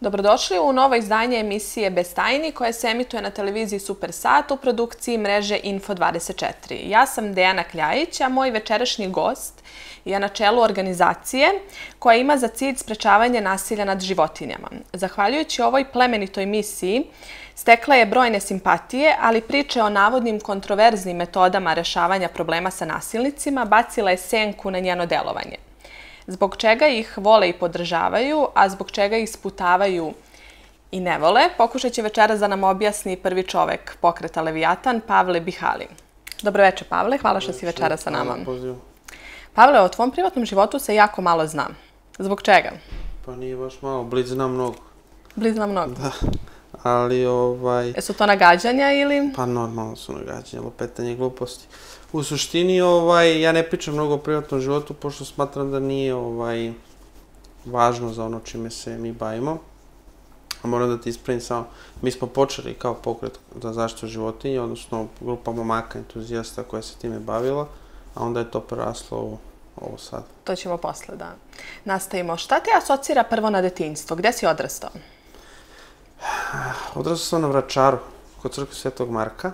Dobrodošli u novo izdanje emisije Bez tajni koja se emituje na televiziji Supersat u produkciji mreže Info24. Ja sam Dejana Kljajić, a moj večerašnji gost je na čelu organizacije koja ima za cilj sprečavanje nasilja nad životinjama. Zahvaljujući ovoj plemenitoj misiji, stekla je brojne simpatije, ali priče o navodnim kontroverznim metodama rešavanja problema sa nasilnicima bacila je senku na njeno delovanje. Zbog čega ih vole i podržavaju, a zbog čega ih sputavaju i ne vole, pokušat će večeras da nam objasni prvi čovek pokreta Leviatan, Pavle Bihali. Dobro večer, Pavle, hvala što si večeras sa nama. Pavle, o tvom privatnom životu se jako malo zna. Zbog čega? Pa nije baš malo, Blic zna mnogo. Blic zna mnogo? Da, ali Jesu to nagađanja ili? Pa normalno su nagađanja, lupetanje gluposti. U suštini, ja ne pričam mnogo o privatnom životu, pošto smatram da nije važno za ono čime se mi bavimo. A moram da ti ispravim samo, mi smo počeli kao pokret za zaštitu životinja, odnosno grupa momaka entuzijasta koja se time bavila, a onda je to preraslo u ovo sad. To ćemo posle da nastavimo. Šta te asocira prvo na detinjstvo? Gde si odrastao? Odrastao sam na Vračaru, kod crkve Svetog Marka.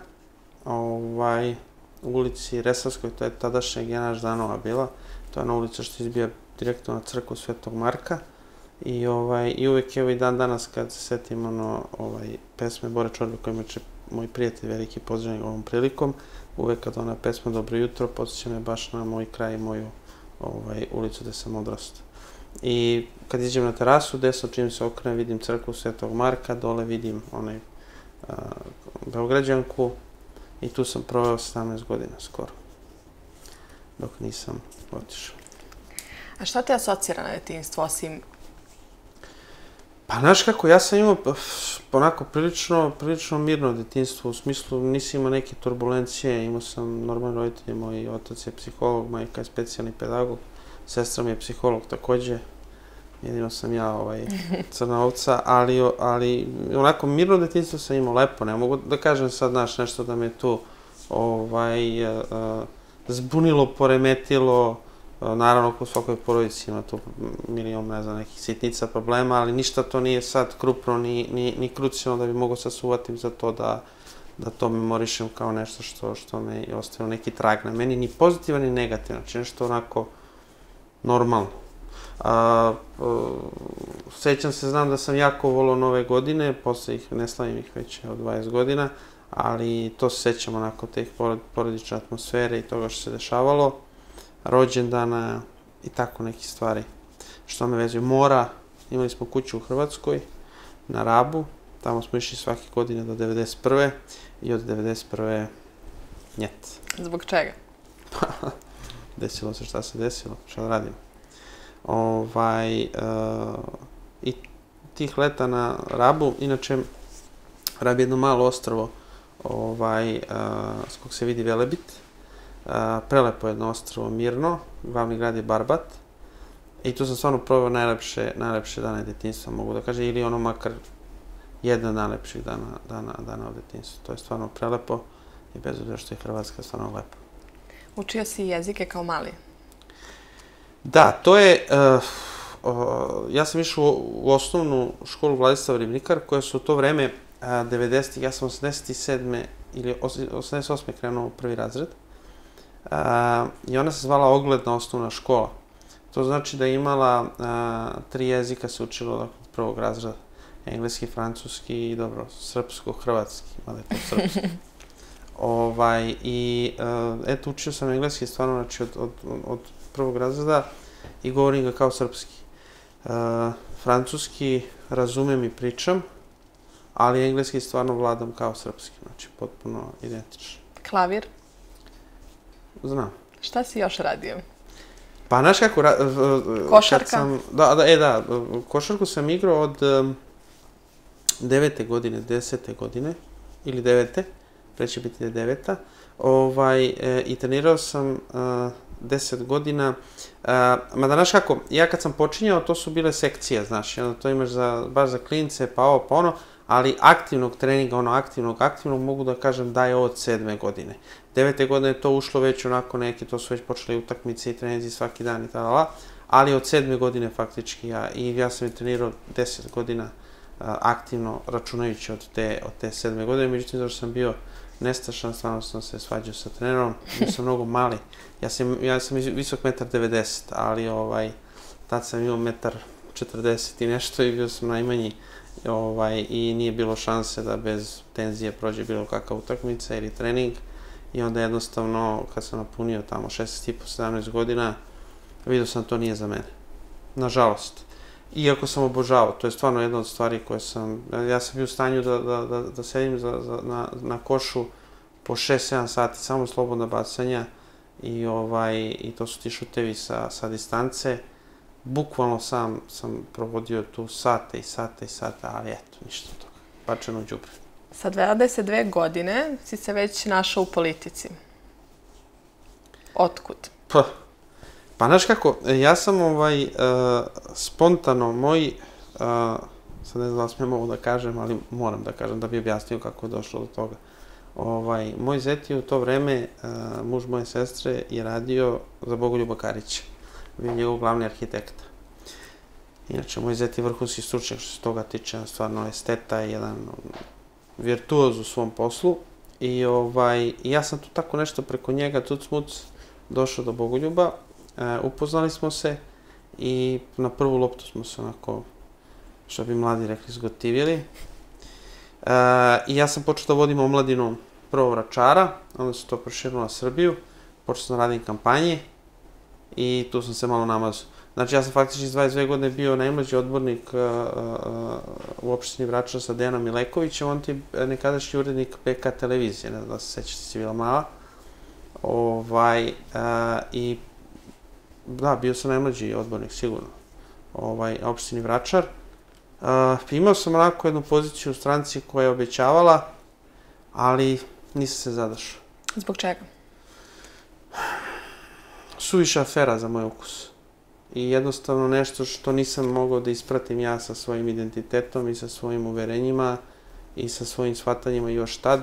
U ulici Resavskoj, to je tadašnja Genaš Danova bila. To je ona ulica što izbija direktno na crkvu Svetog Marka. I uvek, evo i dan danas kad se setim pesme Bore Čorbe koji me moj prijatelj veliki pozdravljen ovom prilikom, uvek kad ona pesma Dobro jutro podsjeća me baš na moj kraj i moju ulicu gde sam odrastao. I kad iđem na terasu, desno čim se okrenem vidim crkvu Svetog Marka, dole vidim Beograđanku i tu sam proveo 17 godina skoro, dok nisam otišao. A šta te asocira na detinjstvo osim? Pa, znaš kako, ja sam imao onako prilično mirno detinjstvo, u smislu nisam imao neke turbulencije, imao sam normalni roditelji, moj otac je psiholog, majka je specijalni pedagog, sestra mi je psiholog takođe, jedino sam ja crna ovca, ali onako mirno detinjstvo sam imao lepo, ne mogu da kažem sad, znaš, nešto da me tu zbunilo, poremetilo. Naravno, kod svakoj porodici ima tu milion, ne znam, nekih sitnica problema, ali ništa to nije sad krupno ni krucijalno da bi mogo sad se uvatim za to da to memorišem kao nešto što me je ostavilo neki trag na meni, ni pozitivan ni negativan, znači nešto onako normalno. Sećam se, znam da sam jako volao Nove godine, posle ne slavim ih već od 20 godina, ali to se sećam onako te porodične atmosfere i toga što se dešavalo, rođendana i tako neke stvari što me vezuju. Mora, imali smo kuću u Hrvatskoj, na Rabu, tamo smo išli svake godine do 91. i od 91. njet. Zbog čega? Desilo se šta se desilo, šta da radim. I tih leta na Rabu, inače Rab je jedno malo ostrvo s kog se vidi Velebit. Prelepo jedno ostrvo, mirno, glavni grad je Barbat i tu sam stvarno proveo najlepše dane detinjstva, mogu da kažem, ili makar jedan najlepših dana od detinjstva. To je stvarno prelepo i bez obzira što je Hrvatska stvarno lepo. Učio si jezike kao mali? Da, to je, ja sam išao u osnovnu školu Vladislav Ribnikar, koja su u to vreme 90-ih, ja sam 87. ili 88. krenuo u prvi razred. I ona se zvala Ogledna osnovna škola. To znači da je imala 3 jezika se učilo od prvog razreda. Engleski, francuski i dobro, srpsko-hrvatski, mada je to srpski. I eto, učio sam engleski stvarno, znači od prvog razreda i govorim ga kao srpski. Francuski razumem i pričam, ali engleski stvarno vladam kao srpski, znači potpuno identično. Klavir? Znam. Šta si još radio? Pa, znaš kako... Košarka? Da, košarku sam igrao od 9. godine, 10. godine, ili 9. pre će biti 9. I trenirao sam 10 godina. Mada, znaš kako, ja kad sam počinjao, to su bile sekcije, znaš, to imaš baš za klince, pa ovo, pa ono, ali aktivnog treninga, aktivnog mogu da kažem da je od 7. godine. 9. godine je to ušlo već onako neke, to su već počeli utakmice i treninzi svaki dan i tada, ali od 7. godine faktički ja sam je trenirao 10 godina aktivno računajući od te 7. godine, međutim, zato sam bio nestašan, stvarno sam se svađao sa trenerom, bio sam mnogo mali, ja sam visok 1,90 m, ali tad sam imao 1,40 m i nešto i bio sam najmanji, i nije bilo šanse da bez tenzije prođe bilo kakva utakmica ili trening, i onda jednostavno, kad sam napunio tamo 16,5-17 godina, vidio sam to nije za mene, nažalost. Iako sam obožavao, to je stvarno jedna od stvari koje ja sam bio u stanju da sedim na košu po 6-7 sati, samo slobodna bacanja, i to su ti šutevi sa distance. Bukvalno sam provodio tu sate i sate i sate, ali eto, ništa od toga. Bačeno u đubre. Sa 22 godine si se već našao u politici. Otkud? Pa, znaš kako, ja sam spontano sad ne znam da li smijem ovo da kažem, ali moram da kažem da bi objasnio kako je došlo do toga. Moj zet je u to vreme, muž moje sestre, je radio za Bogoljuba Karića. Bio je njegov glavni arhitekta. Inače, moj zet je vrhunski stručnjak što se toga tiče, stvarno esteta, jedan virtuoz u svom poslu. I ja sam tu tako nešto preko njega, tuc-muc, došao do Bogoljuba. Upoznali smo se i na prvu loptu smo se onako, što bi mladi rekli, zgotivili. I ja sam počeo da vodim omladinu prvo Vračara, onda se to proširilo na Srbiju, počeo sam da radim kampanje i tu sam se malo namazao. Znači, ja sam faktički s 22 godine bio najmlađi odbornik u opštini Vračar sa Dejanom Milekovićem, on ti je nekadašnji urednik PK televizije, ne znam da se sećate, si bila mala. I da, bio sam najmlađi odbornik, sigurno, opštini Vračar. Imao sam onako jednu poziciju u stranci koja je obećavala, ali nisam se zadržao. Zbog čega? Suviše afera za moj ukus. I jednostavno nešto što nisam mogao da ispratim ja sa svojim identitetom i sa svojim uverenjima i sa svojim shvatanjima još tad.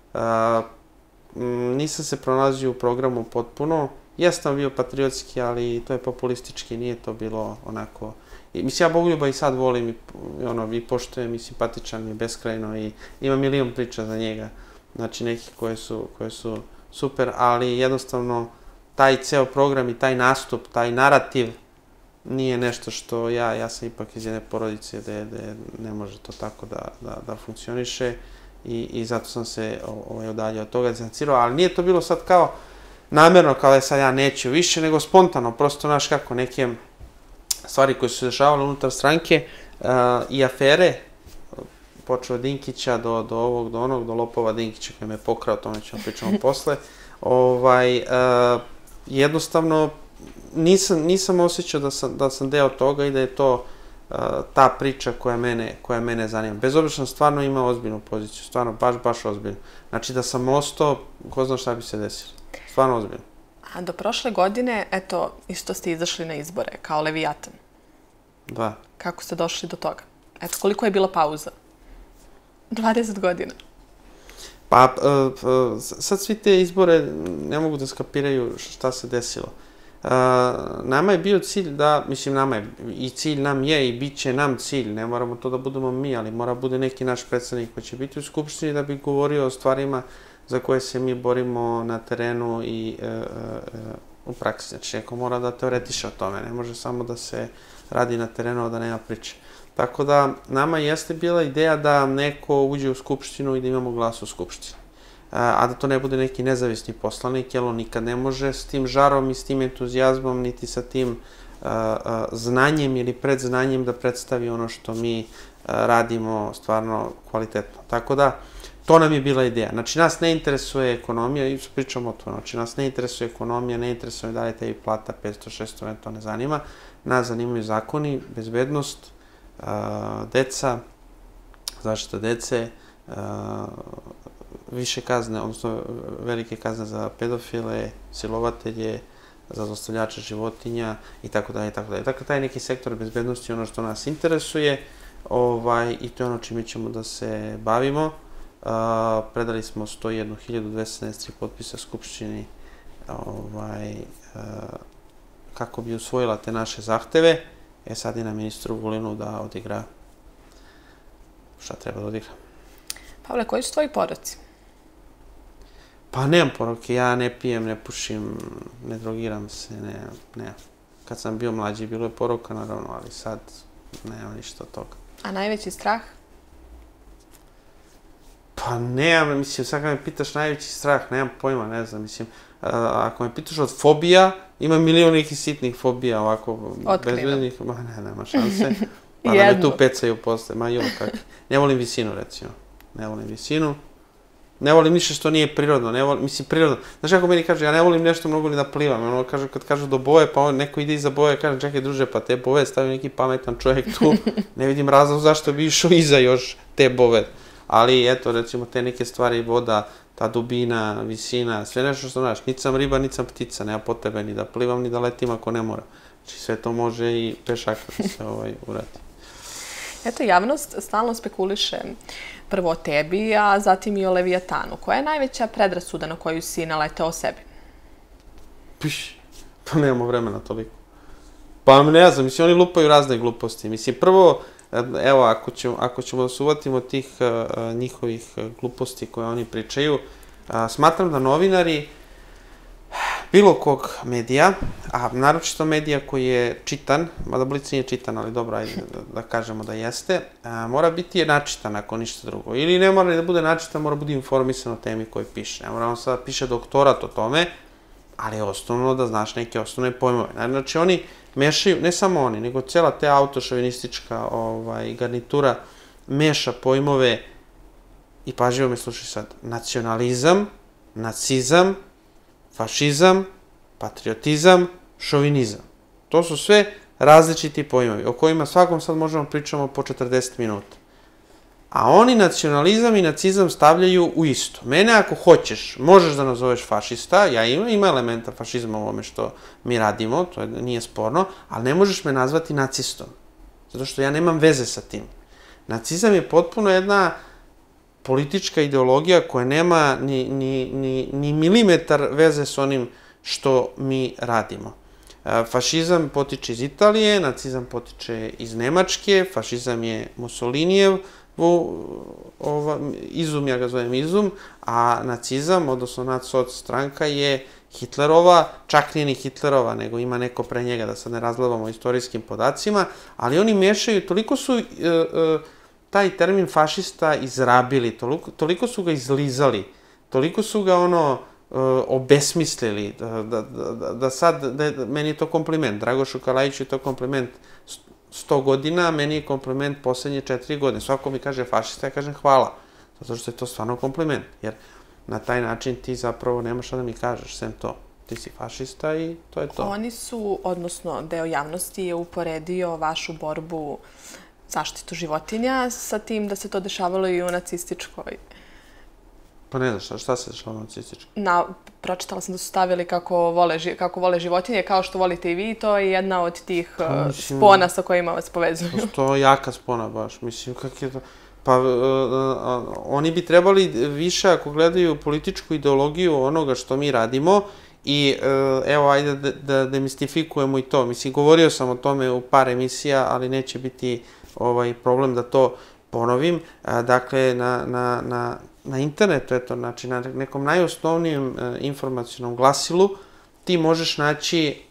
Nisam se pronalazio u programu potpuno. Jesam bio patriotski, ali to je populistički, nije to bilo onako... Mislim, ja Bogoljuba i sad volim i poštujem i simpatičan mi je beskrajno i ima milion priča za njega. Znači, nekih koje su super, ali jednostavno taj ceo program i taj nastup, taj narativ nije nešto što ja sam ipak iz jedne porodice gde ne može to tako da funkcioniše i zato sam se odaljio od toga, distancirao, ali nije to bilo sad kao namerno, kao da sad ja neću više, nego spontano, prosto, znaš kako, neke stvari koje su se dešavale unutar stranke i afere, počeo od Dinkića do ovog, do onog, do lopova Dinkića koji me je pokrao, o tome ćemo pričamo posle, jednostavno nisam osjećao da sam deo toga i da je to ta priča koja mene zanima. Bez obzira što sam stvarno imao ozbiljnu poziciju, stvarno baš ozbiljnu. Znači da sam ostao, ko zna šta bi se desilo. Stvarno ozbiljno. A do prošle godine, eto, isto ste izašli na izbore, kao Levijatan. Da. Kako ste došli do toga? Eto, koliko je bila pauza? 20 godina. Pa, sad svi te izbore ne mogu da skapiraju šta se desilo. Nama je bio cilj da, mislim, nama je, i cilj nam je i bit će nam cilj, ne moramo to da budemo mi, ali mora bude neki naš predstavnik koji će biti u Skupštini da bi govorio o stvarima za koje se mi borimo na terenu i u praksi. Znači, neko mora da teoretiše o tome, ne može samo da se radi na terenu, da nema priče. Tako da, nama jeste bila ideja da neko uđe u Skupštinu i da imamo glas u Skupštini. A da to ne bude neki nezavisni poslanik, jer on nikad ne može s tim žarom i s tim entuzijazmom, niti sa tim znanjem ili predznanjem da predstavi ono što mi radimo stvarno kvalitetno. Tako da, to nam je bila ideja. Znači, nas ne interesuje ekonomija, i pričamo o to, znači, nas ne interesuje ekonomija, ne interesuje da li tebi plata 500-600, me to ne zanima. Nas zanimaju zakoni, bezbednost, deca, zaštita dece, više kazne, odnosno velike kazne za pedofile, silovatelje, za zlostavljače životinja i tako dalje, i tako dalje. Dakle, taj neki sektor bezbednosti je ono što nas interesuje i to je ono čime ćemo da se bavimo. Predali smo 101.273 potpisa Skupštini kako bi usvojila te naše zahteve. Sad je na ministru Vulinu da odigra šta treba da odigram. Pavle, koji su tvoji poroci? Pa nemam poroke, ja ne pijem, ne pušim, ne drogiram se, ne. Kad sam bio mlađi, bilo je poroka, naravno, ali sad nema ništa od toga. A najveći strah? Pa nemam, mislim, sad kad me pitaš najveći strah, nemam pojma, ne znam, mislim, ako me pitaš od fobija, ima milion nekih sitnih fobija, ovako, bezbednih, nema šanse. Pa da me tu pecaju posle, ne volim visinu, recimo, ne volim visinu. Ne volim ništa što nije prirodno, mislim prirodno. Znaš kako meni kaže, ja ne volim nešto mnogo ni da plivam. Ono kaže, kad kažu do boje, pa neko ide iza boje, kaže, čekaj druže, pa te boje stavi neki pametan čovjek tu. Ne vidim razlog zašto bi išao iza još te bove. Ali eto, recimo, te neke stvari, voda, ta dubina, visina, sve nešto što znaš. Niti sam riba, niti sam ptica, nema potrebe ni da plivam, ni da letim ako ne mora. Znači sve to može i pešak da se uradi. Eto, javnost stalno spekuliše prvo o tebi, a zatim i o Leviatanu. Koja je najveća predrasuda na koju si naletao o sebi? Pa nemamo vremena toliko. Pa ne znam, mislim, oni lupaju razne gluposti. Mislim, prvo, evo, ako ćemo da se uvatimo tih njihovih gluposti koje oni pričaju, smatram da novinari bilo kog medija, a naročito medija koji je čitan, mada Blic nije čitan, ali dobro, ajde da kažemo da jeste, mora biti načitan ako ništa drugo. Ili ne mora da bude načitan, mora biti informisan o temi koju piše. Ne mora on sada piše doktorat o tome, ali je osnovno da znaš neke osnovne pojmove. Znači oni mešaju, ne samo oni, nego cijela te autošovinistička garnitura meša pojmove i pažljivo me slušaj sad, nacionalizam, nacizam, fašizam, patriotizam, šovinizam. To su sve različiti pojmovi, o kojima svakom sad možemo pričamo po 40 minuta. A oni nacionalizam i nacizam stavljaju u isto. Mene ako hoćeš, možeš da nazoveš fašista, ja ima elementa fašizma u ovome što mi radimo, to nije sporno, ali ne možeš me nazvati nacistom. Zato što ja nemam veze sa tim. Nacizam je potpuno jedna politička ideologija koja nema ni milimetar veze s onim što mi radimo. Fašizam potiče iz Italije, nacizam potiče iz Nemačke, fašizam je Mussolinijev izum, ja ga zovem izum, a nacizam, odnosno nac-soc stranka je Hitlerova, čak nije ni Hitlerova, nego ima neko pre njega, da sad ne razgledamo istorijskim podacima, ali oni mešaju, toliko su taj termin fašista izrabili, toliko su ga izlizali, toliko su ga obesmislili, da sad, meni je to kompliment, Dragošu Kalajiću je to kompliment 100 godina, meni je kompliment poslednje 4 godine. Svako mi kaže fašista, ja kažem hvala, zato što je to stvarno kompliment, jer na taj način ti zapravo nemaš šta da mi kažeš, sem to. Ti si fašista i to je to. Oni su, odnosno deo javnosti je uporedio vašu borbu zaštitu životinja sa tim da se to dešavalo i u nacističkoj. Pa ne znam šta se dešavalo u nacističkoj? Pročitala sam da su stavili kako vole životinje, kao što volite i vi, to je jedna od tih spona sa kojima vas povezuju. To je jaka spona baš, mislim, kak je to... Pa oni bi trebali više, ako gledaju političku ideologiju onoga što mi radimo, i evo, ajde da demistifikujemo i to. Mislim, govorio sam o tome u par emisija, ali neće biti problem da to ponovim. Dakle, na internetu, eto, znači na nekom najosnovnijem informacionom glasilu, ti možeš naći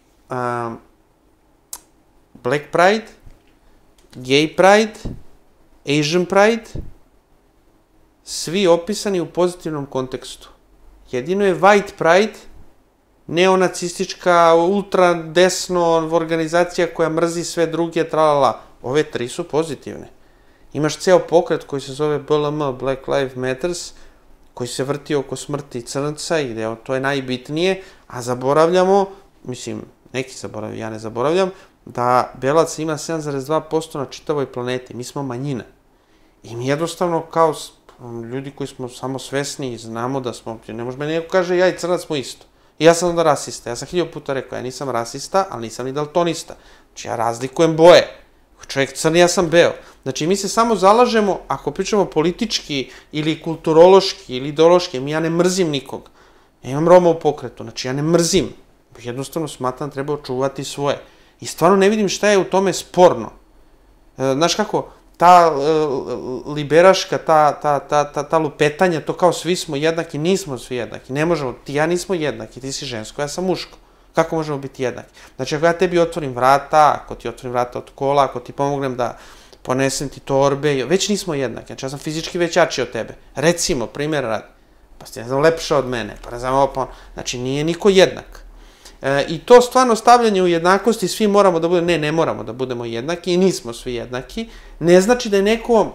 Black Pride, Gay Pride, Asian Pride, svi opisani u pozitivnom kontekstu. Jedino je White Pride, neonacistička, ultradesno organizacija koja mrzi sve druge, tralala. Ove tri su pozitivne. Imaš ceo pokret koji se zove BLM, Black Lives Matters, koji se vrti oko smrti crnca i to je najbitnije, a zaboravljamo, mislim, neki zaboravljaju, ja ne zaboravljam, da belac ima 7,2% na čitavoj planeti. Mi smo manjina. I mi jednostavno kao ljudi koji smo samo svesni i znamo da smo, ne može meni neko kaže ja i crnac smo isto. I ja sam onda rasista. Ja sam 1000 puta rekao, ja nisam rasista, ali nisam ni daltonista. Znači ja razlikujem boje. Čovjek crni, ja sam beo. Znači mi se samo zalažemo, ako pričamo politički ili kulturološki ili ideološki, ja ne mrzim nikog. Ja imam Roma u pokretu, znači ja ne mrzim. Jednostavno smatram da treba očuvati svoje. I stvarno ne vidim šta je u tome sporno. Znaš kako, ta liberaška, ta lupetanja, to kao svi smo jednaki, nismo svi jednaki, ne možemo, ti ja nismo jednaki, ti si žensko, ja sam muško. Kako možemo biti jednaki? Znači, ako ja tebi otvorim vrata, ako ti otvorim vrata od kola, ako ti pomognem da ponesem ti torbe, već nismo jednaki. Znači, ja sam fizički već jači od tebe. Recimo, primjer radi, pa si ne znam lepša od mene, pa ne znam ovo, pa... Znači, nije niko jednak. I to stvarno stavljanje u jednakosti, svi moramo da budemo, ne moramo da budemo jednaki i nismo svi jednaki, ne znači da je neko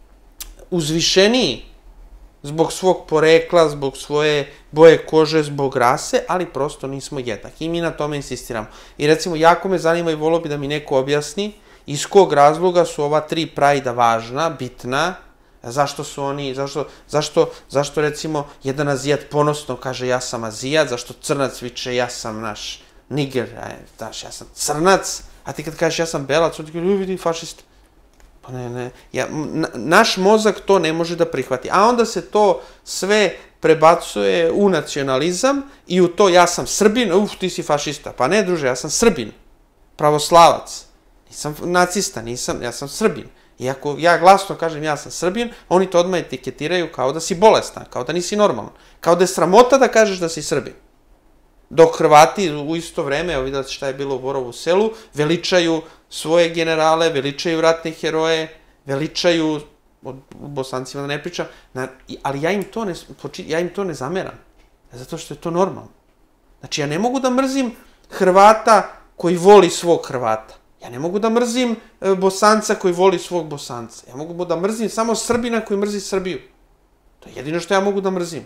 uzvišeniji zbog svog porekla, zbog svoje boje kože, zbog rase, ali prosto nismo jednaki i mi na tome insistiramo. I recimo, jako me zanima i volio bi da mi neko objasni iz kog razloga su ova 3 Prajda važna, bitna, zašto su oni, zašto recimo jedan Azijat ponosno kaže ja sam Azijat, zašto Crnac viče ja sam naš Niger, znaš, ja sam Crnac, a ti kad kažeš ja sam Belac, on ti kaže, vidi, fašista. Pa ne, naš mozak to ne može da prihvati. A onda se to sve prebacuje u nacionalizam i u to ja sam Srbin, ti si fašista. Pa ne, druže, ja sam Srbin, pravoslavac, nisam nacista, ja sam Srbin. I ako ja glasno kažem ja sam Srbin, oni to odmah etiketiraju kao da si bolestan, kao da nisi normalan, kao da je sramota da kažeš da si Srbin. Dok Hrvati u isto vreme, evo vidjeti šta je bilo u Borovu Selu, veličaju svoje generale, veličaju ratne heroje, veličaju, o Bosancima da ne pričam, ali ja im to ne zameram, zato što je to normalno. Znači, ja ne mogu da mrzim Hrvata koji voli svog Hrvata. Ja ne mogu da mrzim Bosanca koji voli svog Bosanca. Ja mogu da mrzim samo Srbina koji mrzi Srbiju. To je jedino što ja mogu da mrzim.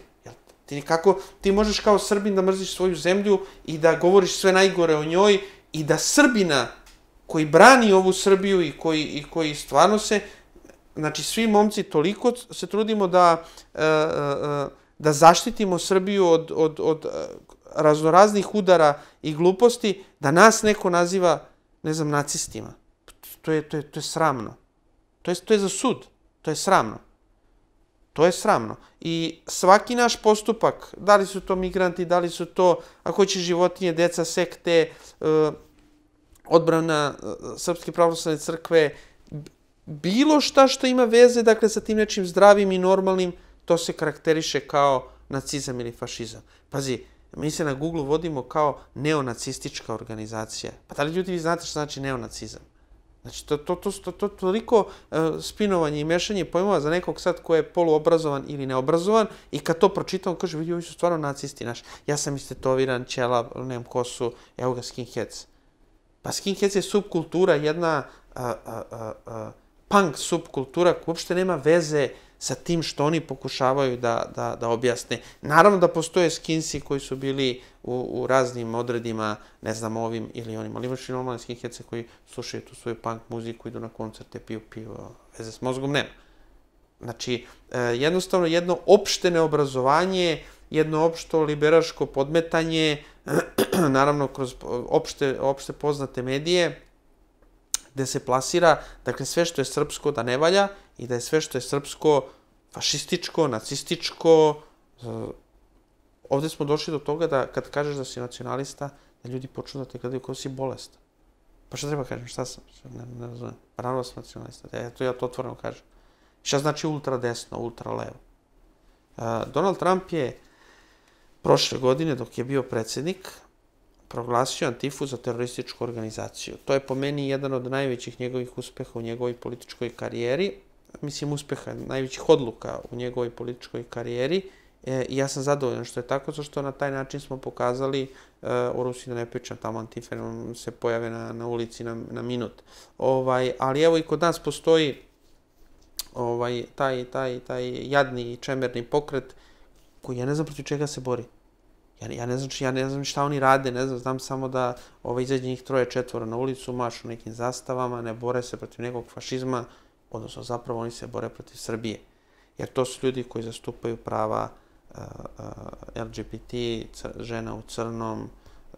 Ti možeš kao Srbin da mrziš svoju zemlju i da govoriš sve najgore o njoj i da Srbina koji brani ovu Srbiju i koji stvarno se, znači svi momci toliko se trudimo da zaštitimo Srbiju od raznoraznih udara i gluposti, da nas neko naziva, ne znam, nacistima. To je sramno. To je za sud. To je sramno. To je sramno. I svaki naš postupak, da li su to migranti, da li su to, ako hoće životinje, deca, sekte, odbrana Srpske pravoslavne crkve, bilo šta što ima veze, dakle, sa tim nečim zdravim i normalnim, to se karakteriše kao nacizam ili fašizam. Pazi, mi se na Google vodimo kao neonacistička organizacija. Pa da li ljudi vi znate što znači neonacizam? Znači, to toliko spinovanje i mešanje pojmova za nekog sad ko je poluobrazovan ili neobrazovan i kad to pročitam, on kaže, vidi, ovi su stvarno nacisti, znaš. Ja sam istetoviran, ćela, nemam kosu, evo ga skinheads. Pa skinheads je subkultura, jedna punk subkultura koja uopšte nema veze sa tim što oni pokušavaju da objasne. Naravno da postoje skinsi koji su bili u raznim odredima, ne znam, ovim ili onim, ali imaš i normalne skinheadse koji slušaju tu svoju punk muziku, idu na koncerte, piju pivo, veze s mozgom nema. Znači, jednostavno jedno opšte neobrazovanje, jedno opšto liberaško podmetanje, naravno kroz opšte poznate medije, gde se plasira, dakle, sve što je srpsko da ne valja i da je sve što je srpsko fašističko, nacističko. Ovde smo došli do toga da kad kažeš da si nacionalista, da ljudi počnu da te gledaju kao si bolestan. Pa šta treba kažem, šta sam? Ne razumem. Pa naravno sam nacionalista, ja to otvoreno kažem. Šta znači ultra desno, ultra levo? Donald Trump je prošle godine, dok je bio predsjednik, proglasio Antifu za terorističku organizaciju. To je po meni jedan od najvećih njegovih uspeha u njegovoj političkoj karijeri. Mislim, uspeha, najvećih odluka u njegovoj političkoj karijeri. I ja sam zadovoljan što je tako, zašto na taj način smo pokazali, o Rusiji da ne pričam, tamo Antife se pojave na ulici na minut. Ali evo i kod nas postoji taj jadni i čemerni pokret koji ja ne znam protiv čega se bori. Ja ne znam šta oni rade, ne znam, znam samo da izađe njih 3-4 na ulicu, mašu nekim zastavama, ne bore se protiv nekog fašizma, odnosno zapravo oni se bore protiv Srbije. Jer to su ljudi koji zastupaju prava LGBT, žena u crnom,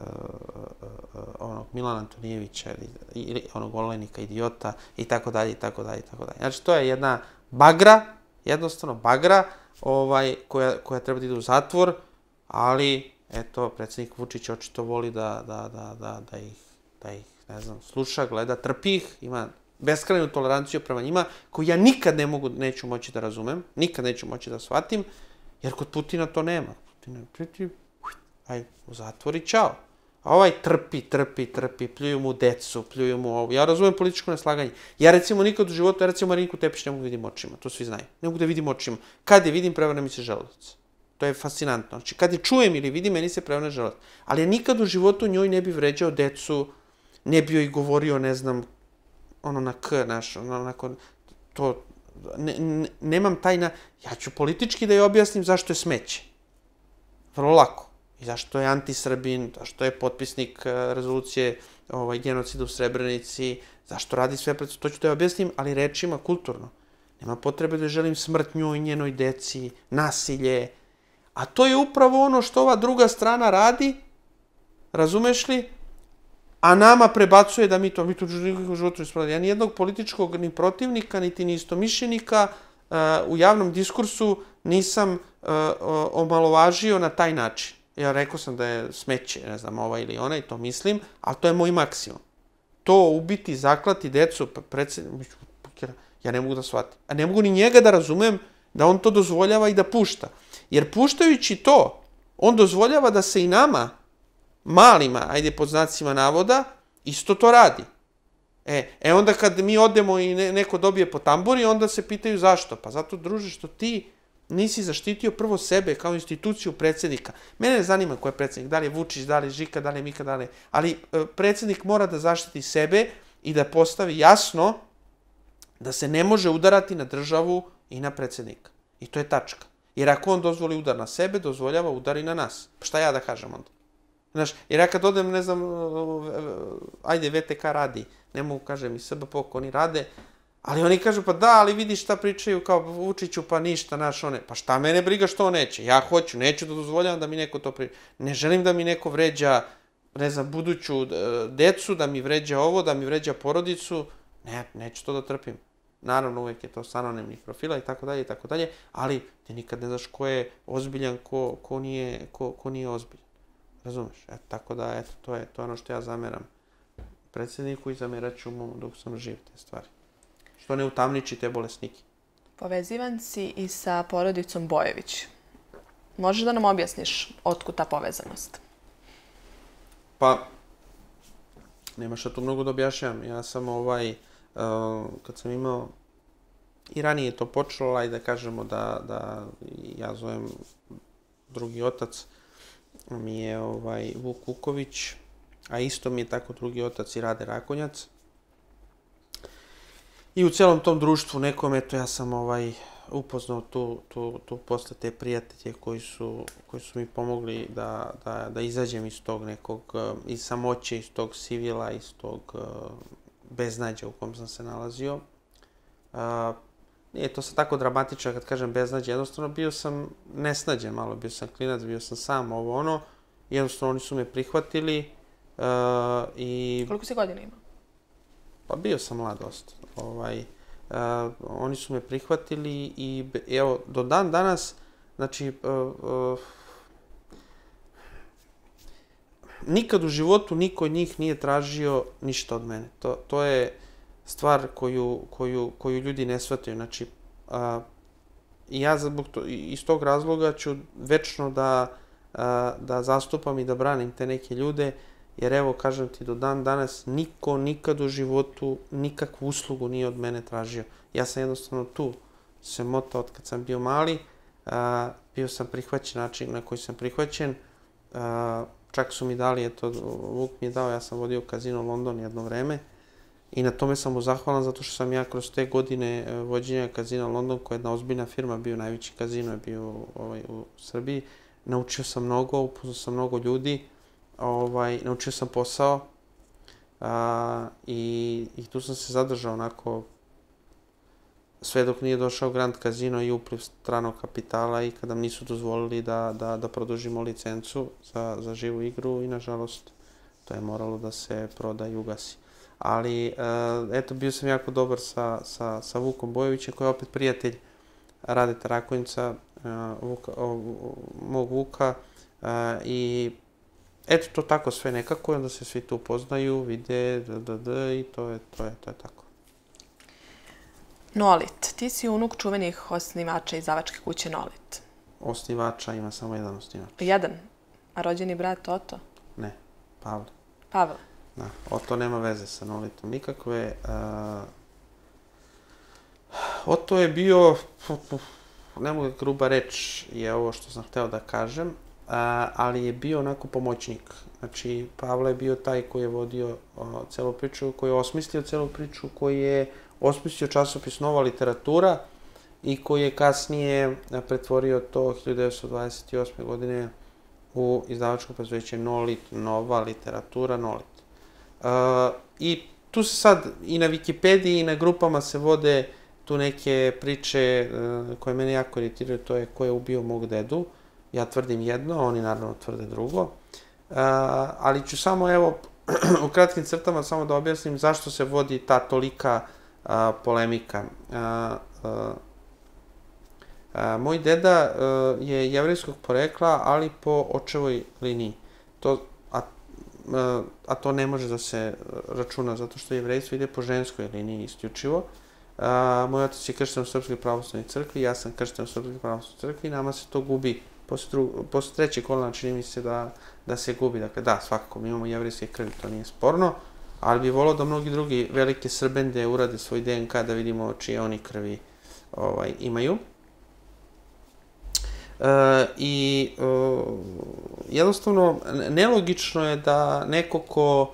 onog Milana Antonijevića ili onog Olenika idiota i tako dalje, i tako dalje, i tako dalje. Znači, to je jedna bagra, jednostavno bagra, koja treba da ide u zatvor, ali, eto, predsjednik Vučić očito voli da ih, ne znam, sluša, gleda, trpi ih, ima beskrajnu toleranciju prema njima, koju ja nikad neću moći da razumem, nikad neću moći da shvatim, jer kod Putina to nema. Putin, aj, u zatvor i čao. A ovaj trpi, pljuju mu decu, pljuju mu ovo. Ja razumem političko neslaganje. Ja recimo nikad u životu, ja recimo Mariniku Tepić ne mogu da vidim očima, to svi znaju. Ne mogu da vidim očima. Kad je vidim, prevrne mi se želudac. To je fascinantno. Znači, kad je čujem ili vidim, meni se prevrne želudac. Ali ja nikad u životu njoj ne bi vređao decu, ne bi joj govorio, ne znam, ono na k, znaš, onako, to, nemam taj ja ću politički da joj objasnim zašto je smeće. Vrlo lako. I zašto je antisrbin, zašto je potpisnik rezolucije genocida u Srebrenici, zašto radi sve pred... To ću da joj objasnim, ali rečima kulturno. Nema potrebe da želim smrt njoj, njenoj deci, nasilje. A to je upravo ono što ova druga strana radi, razumeš li? A nama prebacuje da mi to u životu ne spravljamo. Ja nijednog političkog ni protivnika, niti ni istomišljenika u javnom diskursu nisam omalovažio na taj način. Ja rekao sam da je smeće, ne znam, ova ili ona i to mislim, ali to je moj maksimum. To ubiti, zaklati decu, ja ne mogu da shvatim. A ne mogu ni njega da razumem da on to dozvoljava i da pušta. Jer puštajući to, on dozvoljava da se i nama, malima, ajde pod znacima navoda, isto to radi. Onda kad mi odemo i neko dobije po tamburi, onda se pitaju zašto. Pa zato, druže, što ti nisi zaštitio prvo sebe kao instituciju predsjednika. Mene ne zanima ko je predsjednik, da li je Vučić, da li je Žika, da li je Mika, da li je... Ali predsjednik mora da zaštiti sebe i da postavi jasno da se ne može udarati na državu i na predsjednika. I to je tačka. Jer ako on dozvoli udar na sebe, dozvoljava udar i na nas. Šta ja da kažem onda? Znaš, jer ja kad odem, ne znam, ajde, VTK radi, ne mogu, kažem, i SBPOK, oni rade, ali oni kažu, pa da, ali vidiš šta pričaju kao Vučiću, pa ništa, naš one. Pa šta mene briga što on neće? Ja hoću, neću da dozvoljavam da mi neko to priča. Ne želim da mi neko vređa, ne znam, buduću decu, da mi vređa ovo, da mi vređa porodicu. Ne, neću to da trpim. Naravno, uvek je to s anonimnih profila i tako dalje, ali ti nikad ne znaš ko je ozbiljan, ko nije ozbiljan. Razumeš? Tako da, to je ono što ja zameram predsjedniku i zamerat ću mu dok sam živ te stvari. Što ne utamniči te bolesnike. Povezivan si i sa porodicom Bojević. Možeš da nam objasniš otkud ta povezanost? Pa, nema šta tu mnogo da objašnjam. Ja sam kad sam imao, i ranije to počelo, ali da kažemo da ja zovem drugi otac, mi je Vuk Vuković, a isto mi je tako drugi otac i Rade Rakonjac. I u celom tom društvu nekom, ja sam upoznao tu posle te prijatelje koji su mi pomogli da izađem iz tog nekog, iz samoće, iz tog sivila, iz tog beznađa u kom sam se nalazio. Nije to sad tako dramatično kad kažem beznađe, jednostavno bio sam nesnađen malo, bio sam klinac, bio sam sam, jednostavno oni su me prihvatili i... Koliko si godina imao? Pa bio sam mlad dosta. Oni su me prihvatili i evo, do dan danas, znači, nikad u životu niko od njih nije tražio ništa od mene. To je stvar koju ljudi ne shvataju. Znači, ja iz tog razloga ću večno da zastupam i da branim te neke ljude, jer evo, kažem ti, do dan danas niko nikad u životu nikakvu uslugu nije od mene tražio. Ja sam jednostavno tu se motao od kad sam bio mali, bio sam prihvaćen način na koji sam prihvaćen, čak su mi dali, Vuk mi je dao, ja sam vodio Casino London jedno vreme i na tome sam mu zahvalan zato što sam ja kroz te godine vođenja Casino London, koja je jedna ozbiljna firma, bio najveći kazino je bio u Srbiji, naučio sam mnogo, upoznao sam mnogo ljudi, naučio sam posao i tu sam se zadržao onako sve dok nije došao Grand Casino i upliv stranog kapitala i kada nisu dozvolili da produžimo licencu za živu igru i nažalost to je moralo da se proda i ugasi. Ali eto, bio sam jako dobar sa Vukom Bojevićem koji je opet prijatelj Radeta Rakonjca, mog Vuka i eto to tako sve nekako i onda se svi tu upoznaju, vide, i to je tako. Nolit. Ti si unuk čuvenih osnivača izdavačke kuće Nolit. Osnivača ima samo jedan osnivač. Jedan. A rođeni brat Oto? Ne, Pavle. Pavel. Da, Oto nema veze sa Nolitom nikakve. Oto je bio, ne mogu gruba reč je ovo što sam hteo da kažem, ali je bio onako pomoćnik. Znači, Pavle je bio taj koji je vodio celu priču, koji je osmislio celu priču, koji je osmislio časopis Nova literatura i koji je kasnije pretvorio to 1928. godine u izdavačko preduzeće Nolit, Nova literatura, Nolit. I tu se sad i na Wikipediji i na grupama se vode tu neke priče koje mene jako iritiraju, to je ko je ubio mog dedu. Ja tvrdim jedno, oni naravno tvrde drugo. Ali ću samo, evo, u kratkim crtama samo da objasnim zašto se vodi ta tolika polemika. Moj deda je jevrejskog porekla, ali po očevoj liniji. A to ne može da se računa, zato što jevrejstvo ide po ženskoj liniji isključivo. Moj otac je kršten u Srpskoj pravoslavnoj crkvi, ja sam kršten u Srpskoj pravoslavnoj crkvi i nama se to gubi. Posle trećeg kolena čini mi se da se gubi. Dakle, da, svakako, mi imamo jevrejske krvi, to nije sporno, ali bi volao da mnogi drugi velike Srbende urade svoj DNK da vidimo čije oni krvi imaju. I jednostavno, nelogično je da neko ko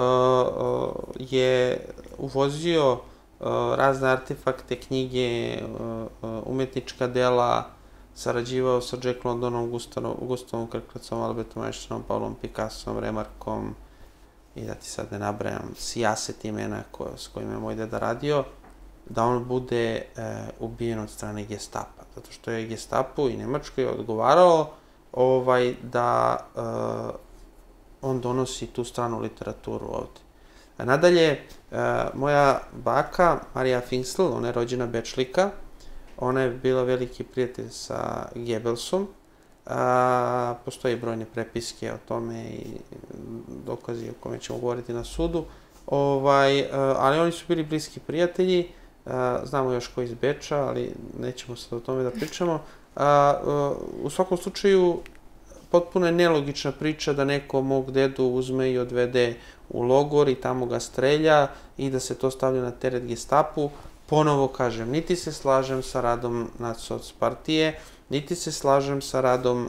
je uvozio razne artefakte, knjige, umetnička dela, sarađivao sa Jack Londonom, Gustavom Krklecom, Albertom Einsteinom, Pavlom Picassom, Remarkom i da ti sad ne nabrajam sijaset imena s kojima je moj deda radio, da on bude ubijen od strane Gestapa. Zato što je Gestapu i Nemačkoj odgovaralo da on donosi tu stranu literaturu ovde. Nadalje, moja baka, Marija Finksl, ona je rođena Bečlika, ona je bila veliki prijatelj sa Goebbelsom. Postoje brojne prepiske o tome i dokazi o kome ćemo govoriti na sudu. Ali oni su bili bliski prijatelji. Znamo još ko iz Beča, ali nećemo sad o tome da pričamo. U svakom slučaju, potpuno je nelogična priča da neko mog dedu uzme i odvede u logor i tamo ga strelja i da se to stavlja na teret Gestapu. Ponovo kažem, niti se slažem sa radom Nacsoc-partije, niti se slažem sa radom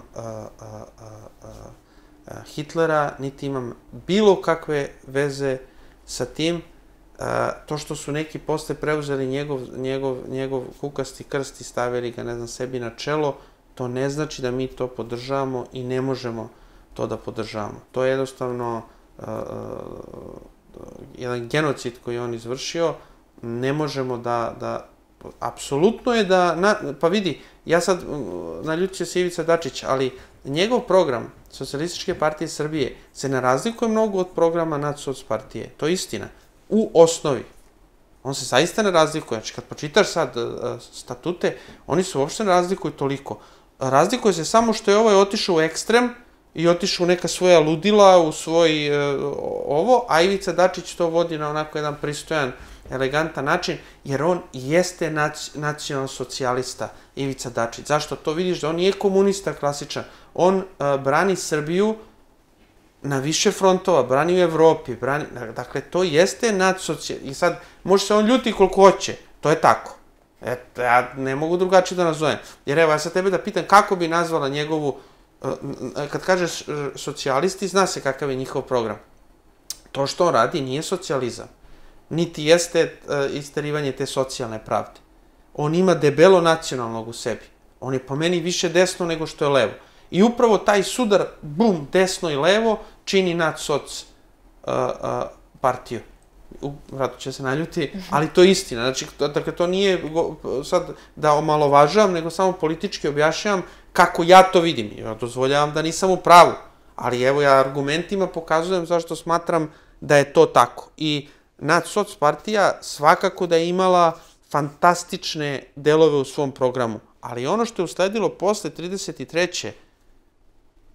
Hitlera, niti imam bilo kakve veze sa tim. To što su neki posle preuzeli njegov kukasti krst i stavili ga, ne znam, sebi na čelo, to ne znači da mi to podržavamo i ne možemo to da podržavamo. To je jednostavno jedan genocid koji je on izvršio. Ne možemo apsolutno je pa vidi, ja sad, naljutio se Ivica Dačić, ali njegov program Socijalističke partije Srbije se ne razlikuje mnogo od programa Nacsoc-partije. To je istina. U osnovi. On se zaista ne razlikuje. Znači, kad počitaš sad statute, oni se uopšte ne razlikuju toliko. Razlikuje se samo što je ovaj otišao u ekstrem i otišao u neka svoja ludila, u svoj a Ivica Dačić to vodi na onako jedan pristojan, elegantan način, jer on jeste nacionalno socijalista, Ivica Dačić. Zašto? To vidiš da on nije komunista klasičan. On brani Srbiju na više frontova, brani u Evropi, dakle, to jeste nadsocijalista. I sad, može se on ljuti koliko hoće, to je tako. Ja ne mogu drugačije da nazovem. Jer evo, ja sad tebe da pitam kako bi nazvala njegovu, kad kažeš socijalisti, zna se kakav je njihov program. To što on radi nije socijalizam, niti jeste isterivanje te socijalne pravde. On ima debelo nacionalnog u sebi. On je po meni više desno nego što je levo. I upravo taj sudar, bum, desno i levo, čini Nacsoc partiju. Vratno će se naljuti, ali to je istina. Znači, dakle, to nije sad da omalovažavam, nego samo politički objašnjavam kako ja to vidim. Ja dozvoljavam da nisam u pravu, ali evo ja argumentima pokazujem zašto smatram da je to tako. I Nacsoc partija svakako da je imala fantastične delove u svom programu, ali ono što je usledilo posle 33.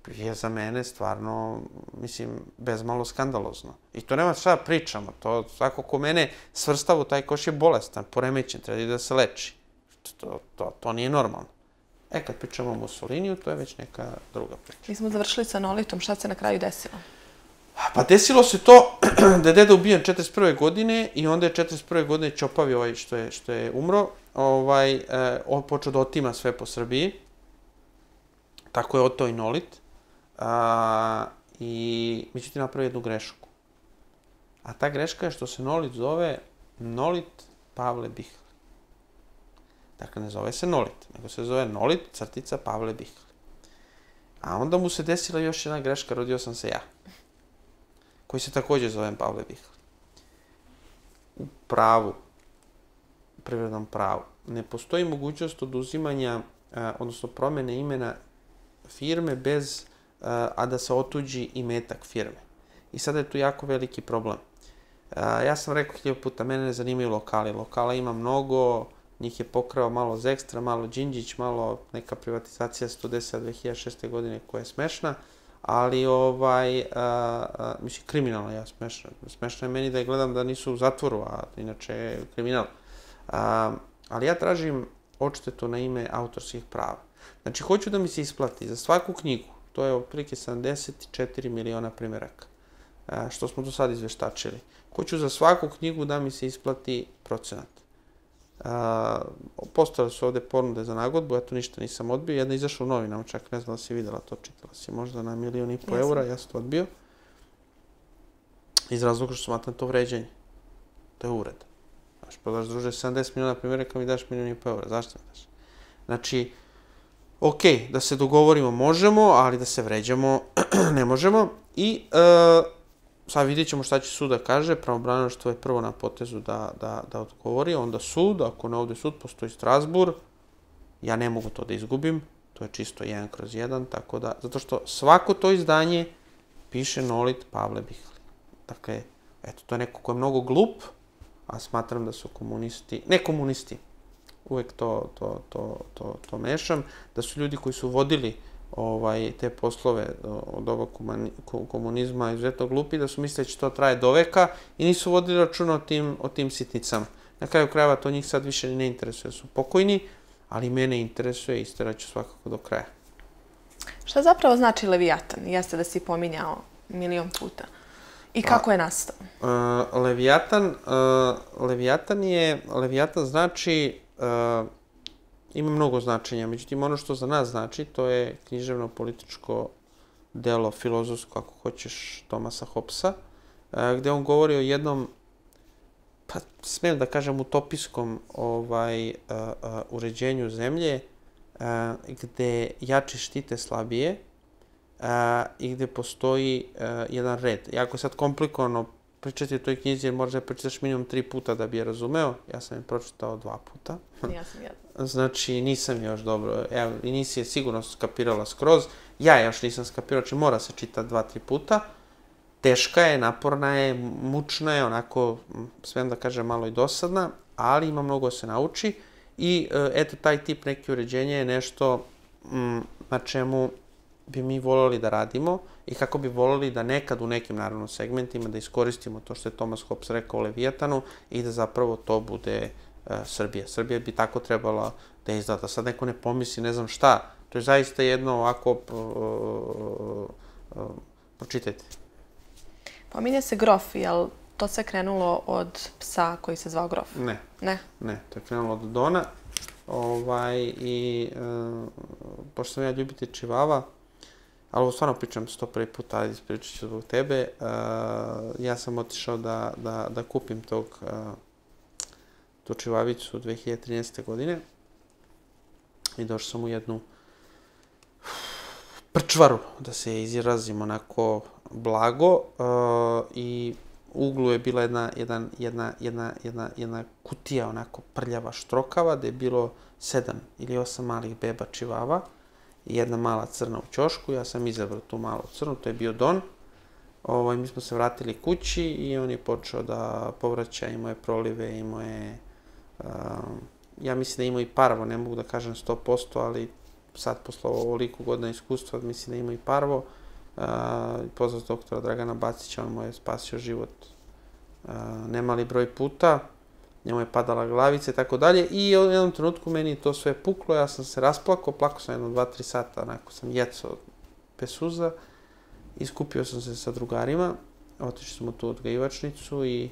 je za mene stvarno, mislim, bezmalo skandalozno. I to nema šta da pričamo. To svako ko mene svrstava u taj koš je bolestan, poremećen, treba da se leči. To nije normalno. Kad pričamo o Mussoliniju, to je već neka druga priča. Mi smo završili sa Nolitom, šta se na kraju desilo? Pa desilo se to da je deda ubijen 41. godine i onda je 41. godine Ćopavi ovaj što je umro, on počeo da otima sve po Srbiji. Tako je oteo i Nolit. I međutim napravio jednu grešku. A ta greška je što se Nolit zove Nolit Pavle Bihli. Dakle, ne zove se Nolit, nego se zove Nolit crtica Pavle Bihli. A onda mu se desila još jedna greška, rodio sam se ja, koji se također zovem Pavle Bihli. U pravu, privrednom pravu, ne postoji mogućnost oduzimanja, odnosno promjene imena firme bez, a da se otuđi imetak firme. I sada je tu jako veliki problem. Ja sam rekao 1000 puta, mene ne zanimaju lokali. Lokala ima mnogo, njih je pokrao malo Zekstra, malo Đinđić, malo neka privatizacija 110 2006. godine koja je smešna, ali mislim, kriminalno je smešno. Smešno je meni da je gledam da nisu u zatvoru, a inače je kriminal. Ali ja tražim odštetu na ime autorskih prava. Znači, hoću da mi se isplati za svaku knjigu, to je otprilike 74 miliona primjeraka, što smo do sad izveštačili. Hoću za svaku knjigu da mi se isplati procenat. Postojale su ovde ponude za nagodbu, ja to ništa nisam odbio, jedna izašla u novinama, čak ne znam da si videla to, čitala si možda na 1,5 miliona eura, ja sam to odbio. Iz razloga što smatram to vređenje. To je uvreda. Znaš, prodaš druže 70 miliona primjeraka, mi daš 1,5 miliona eura, zašto mi daš? Znači, okej, da se dogovorimo možemo, ali da se vređamo ne možemo. I sad vidjet ćemo šta će sud da kaže, pravobranilaštvo je prvo na potezu da odgovori, onda sud, ako ne ovde sud, postoji Strasbourg, ja ne mogu to da izgubim, to je čisto 1/1, tako da, zato što svako to izdanje piše Nolit Pavle Bihli. Dakle, eto, to je neko ko je mnogo glup, a smatram da su komunisti, ne komunisti, uvek to mešam, da su ljudi koji su vodili te poslove od ovog komunizma izuzetno glupi, da su mislili da će to traje do veka i nisu vodili računa o tim sitnicama. Na kraju krajeva to njih sad više ne interesuje, da su pokojni, ali mene interesuje i isteraću svakako do kraja. Šta zapravo znači Leviatan? Jeste da si pominjao 1.000.000 puta. I kako je nastao? Leviatan znači, ima mnogo značenja, međutim ono što za nas znači, to je književno-političko delo, filozofsko, ako hoćeš, Thomasa Hobbesa, gde on govori o jednom, pa smijem da kažem, utopijskom uređenju zemlje, gde jači štite slabije i gde postoji jedan red. Jako je sad komplikovano pričati o toj knjizi, jer možda je pročitaš minimum 3 puta da bi je razumeo. Ja sam je pročitao 2 puta. Ja sam jedna. Znači, nisam još dobro, evo, i nisi je sigurno skapirala skroz. Ja još nisam skapirao, znači mora se čitati 2-3 puta. Teška je, naporna je, mučna je, onako, smijem da kažem, malo i dosadna, ali ima mnogo da se nauči. I eto, taj tip neke uređenja je nešto na čemu bi mi voleli da radimo i kako bi voleli da nekad u nekim, naravno, segmentima da iskoristimo to što je Thomas Hobbes rekao o Leviatanu i da zapravo to bude Srbija. Srbija bi tako trebala da izgleda. Sad neko ne pomisli, ne znam šta. To je zaista jedno ovako... Pročitajte. Pominje se Grof, jel to se krenulo od psa koji se zvao Grof? Ne. Ne? Ne, to je krenulo od Dona. I pošto sam ja ljubitelj čivava, ali ovo stvarno pričam 101 puta, ali ispričat ću zbog tebe, ja sam otišao da kupim tu čivavicu 2013. godine i došao sam u jednu prčvaru, da se izrazim onako blago, i u uglu je bila jedna kutija onako prljava, štrokava, gde je bilo 7 ili 8 malih beba čivava i jedna mala crna u ćošku. Ja sam izabrao tu malu crnu, to je bio Don. Mi smo se vratili kući i on je počeo da povraća, imao je prolive, imao je, ja mislim da imao i parvo, ne mogu da kažem 100%, ali sad posle ovoliko godina iskustva, mislim da ima i parvo. Pozdrav doktora Dragana Bacića, on mu je spasio život nemali broj puta, njemu je padala glavica i tako dalje. I u jednom trenutku meni to sve puklo, ja sam se rasplakao, plakao sam jedno 2-3 sata, onako sam jecao bez suza. Iskupio sam se sa drugarima, otišli smo tu odgajivačnicu i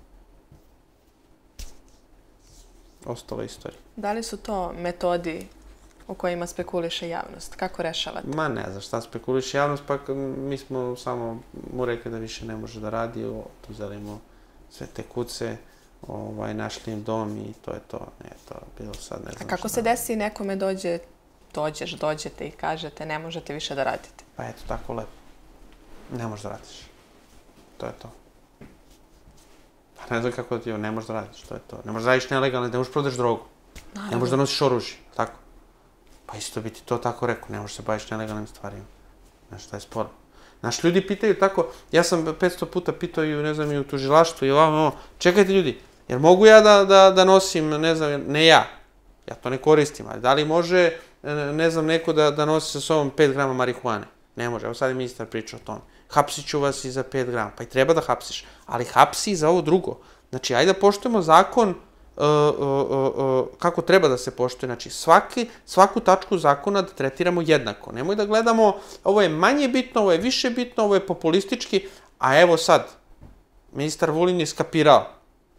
ostala istorija. Da li su to metodi o kojima spekuliše javnost? Kako rešavate? Ma ne znam šta spekuliše javnost, pa mi smo samo mu rekli da više ne može da radi, uzeli mu sve te kuce, našli im dom i to je to. Ne, to bilo sad ne znam. A kako se desi nekome dođete i kažete ne možete više da radite? Pa eto, tako lepo. Ne možeš da radiš. To je to. Pa ne znam kako da ti ne možeš da radiš, to je to. Ne možeš da radiš nelegalno, ne možeš prodaš drogu. Ne možeš da nosiš oružje, tako? Pa isto bi ti to tako rekao, ne možeš se baviš nelegalnim stvarima. Znaš, šta je sporno. Znaš, ljudi pitaju tako, ja sam 500 puta pitao i, ne znam, i u tužilaštvu i ovamo, čekajte ljudi, jer mogu ja da nosim, ne znam, ne ja to ne koristim, ali da li može, ne znam, neko da nosi sa sobom 5 grama marihuane? Ne može, evo sad je ministar pričao o tome. Hapsit ću vas i za 5 grama, pa i treba da hapsiš, ali hapsi i za ovo drugo. Znači, ajde da poštujemo zakon kako treba da se poštuje. Znači, svaku tačku zakona da tretiramo jednako. Nemoj da gledamo, ovo je manje bitno, ovo je više bitno, ovo je populistički, a evo sad, ministar Vulin je skapirao.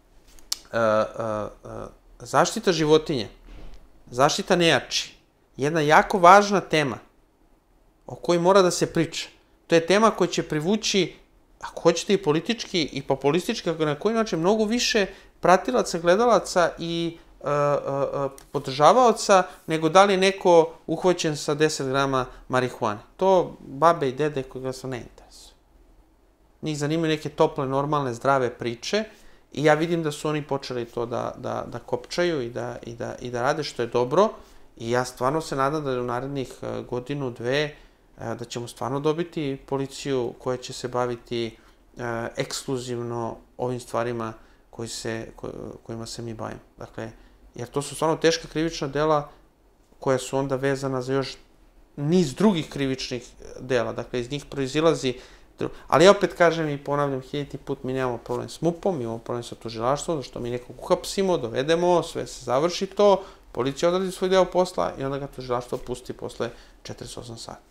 Zaštita životinje, zaštita nejači, jedna jako važna tema o kojoj mora da se priča. To je tema koja će privući, ako hoćete i politički i populistički, na koji način mnogo više pratilaca, gledalaca i podržavaoca, nego da li je neko uhvaćen sa 10 grama marihuane. To babe i dede koji ga se ne interesuju. Njih zanimaju neke tople, normalne, zdrave priče i ja vidim da su oni počeli to da kopčaju i da rade, što je dobro. I ja stvarno se nadam da u narednih godinu, dve, da ćemo stvarno dobiti policiju koja će se baviti ekskluzivno ovim stvarima kojima se mi bavimo. Dakle, jer to su stvarno teška krivična dela koja su onda vezana za još niz drugih krivičnih dela. Dakle, iz njih proizilazi. Ali ja opet kažem i ponavljam 1000 put, mi nemamo problem s MUP-om, mi imamo problem sa tužilaštvom, zašto mi nekog uhapsimo, dovedemo, sve se završi to, policija odradi svoj deo posla i onda ga tužilaštvo pusti posle 48 sati.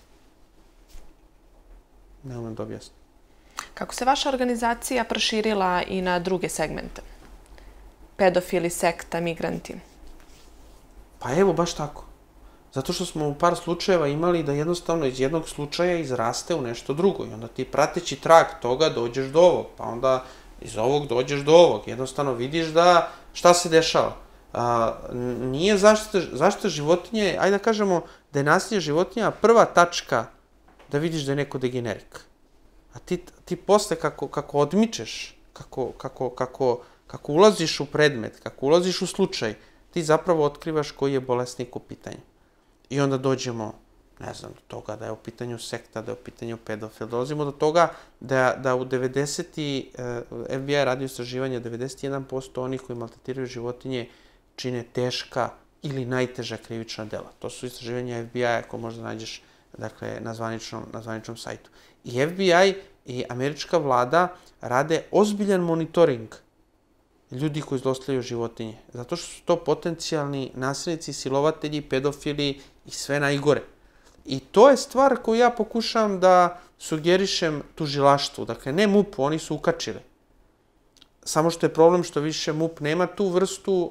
Ne umem da objasnim. Kako se vaša organizacija proširila i na druge segmente? Pedofili, sekta, migranti? Pa evo, baš tako. Zato što smo u par slučajeva imali da jednostavno iz jednog slučaja izraste u nešto drugo i onda ti prateći trag toga dođeš do ovog, pa onda iz ovog dođeš do ovog. Jednostavno vidiš da šta se dešava. Nije zaštita životinje, ajde da kažemo da je nasilje životinja prva tačka da vidiš da je neko degenerik. A ti posle kako odmičeš, kako ulaziš u predmet, kako ulaziš u slučaj, ti zapravo otkrivaš koji je bolesnik u pitanju. I onda dođemo, ne znam, do toga da je u pitanju sekta, da je u pitanju pedofil. Dolazimo do toga da u 90. FBI je radio istraživanje, 91% onih koji maltretiraju životinje čine teška ili najteža krivična dela. To su istraživanja FBI-a koje možda nađeš, dakle, na zvaničnom sajtu. I FBI i američka vlada rade ozbiljan monitoring ljudi koji zlostavljaju životinje. Zato što su to potencijalni nasilnici, silovatelji, pedofili i sve najgore. I to je stvar koju ja pokušavam da sugerišem tužilaštvu. Dakle, ne MUP-u, oni su ukačili. Samo što je problem što više MUP nema tu vrstu,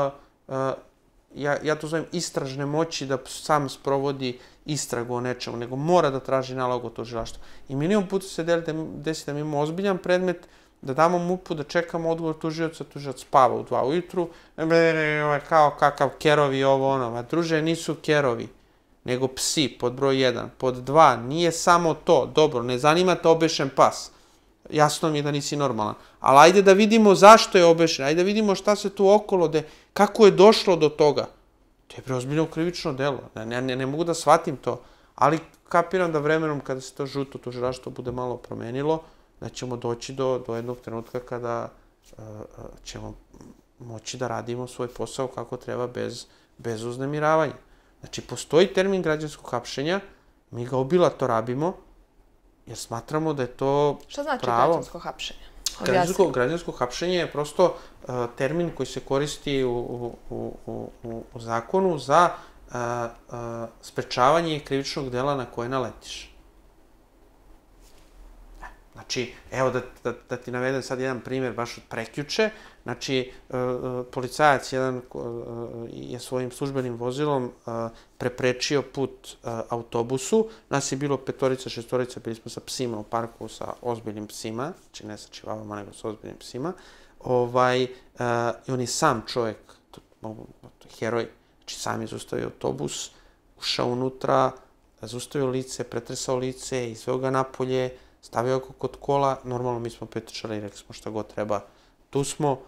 ja to zovem istražne moći, da sam sprovodi istragu o nečemu, nego mora da traži nalog od tužilaštva. I minimum puta se desi da mi imamo ozbiljan predmet, da damo MUP-u, da čekamo odgovor tužioca, tužilac spava u 2 ujutru, kao kakav kerovi ovo ono, druže, nisu kerovi, nego psi, pod broj 1. Pod 2, nije samo to, dobro, ne zanima te obešen pas, jasno mi je da nisi normalan, ali ajde da vidimo zašto je obešen, ajde da vidimo šta se tu okolo, kako je došlo do toga. To je preozbiljno krivično delo, ne mogu da shvatim to, ali kapiram da vremenom kada se to žuto tužilaštvo bude malo promenilo, da ćemo doći do jednog trenutka kada ćemo moći da radimo svoj posao kako treba bez uznemiravanja. Znači, postoji termin građanskog hapšenja, mi ga obilato rabimo, jer smatramo da je to Šta znači pravo. građansko hapšenje? Građansko hapšenje je prosto termin koji se koristi u zakonu za sprečavanje krivičnog dela na koje naletiš. Znači, evo da ti navedem sad jedan primjer baš od prekjuče. Znači, policajac jedan je svojim službenim vozilom preprečio put autobusu. Nas je bilo 5, 6, bili smo sa psima u parku, sa ozbiljnim psima, znači ne sa čivavama, nego sa ozbiljnim psima. I on je sam čovjek, heroj, znači sam je zaustavio autobus, ušao unutra, zaustavio lice, pretresao lice, izveo ga napolje, stavio ga kod kola, normalno mi smo petičali i rekli smo šta god treba. Tu smo,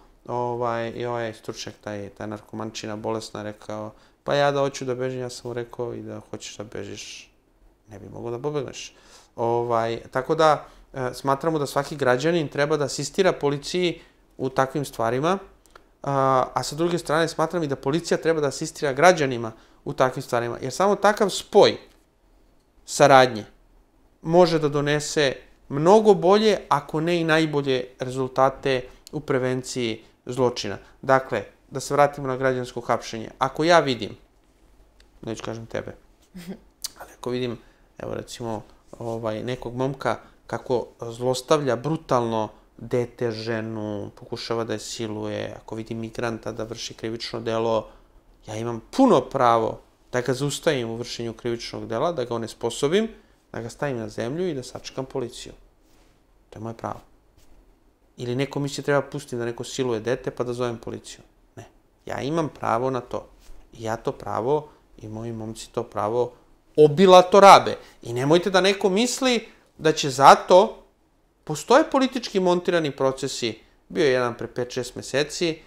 i ovaj stručnjak, taj narkomančina bolesna, rekao, pa ja da hoću da bežim, ja sam mu rekao i da hoćeš da bežiš, ne bi mogao da pobegneš. Tako da, smatramo da svaki građanin treba da asistira policiji u takvim stvarima, a sa druge strane smatram i da policija treba da asistira građanima u takvim stvarima, jer samo takav spoj saradnje može da donese mnogo bolje, ako ne i najbolje rezultate u prevenciji zločina. Dakle, da se vratimo na građansko hapšenje. Ako ja vidim, neću kažem tebe, ali ako vidim, evo recimo, nekog momka kako zlostavlja brutalno dete, ženu, pokušava da je siluje, ako vidim migranta da vrši krivično delo, ja imam puno pravo da ga zaustavim u vršenju krivičnog dela, da ga onesposobim, da ga stavim na zemlju i da sačekam policiju. To je moje pravo. Ili neko misli treba pustiti da neko siluje dete pa da zovem policiju. Ne. Ja imam pravo na to. I ja to pravo i moji momci to pravo obilato rabe. I nemojte da neko misli da će zato, postoje politički montirani procesi. Bio je jedan pre 5-6 meseci,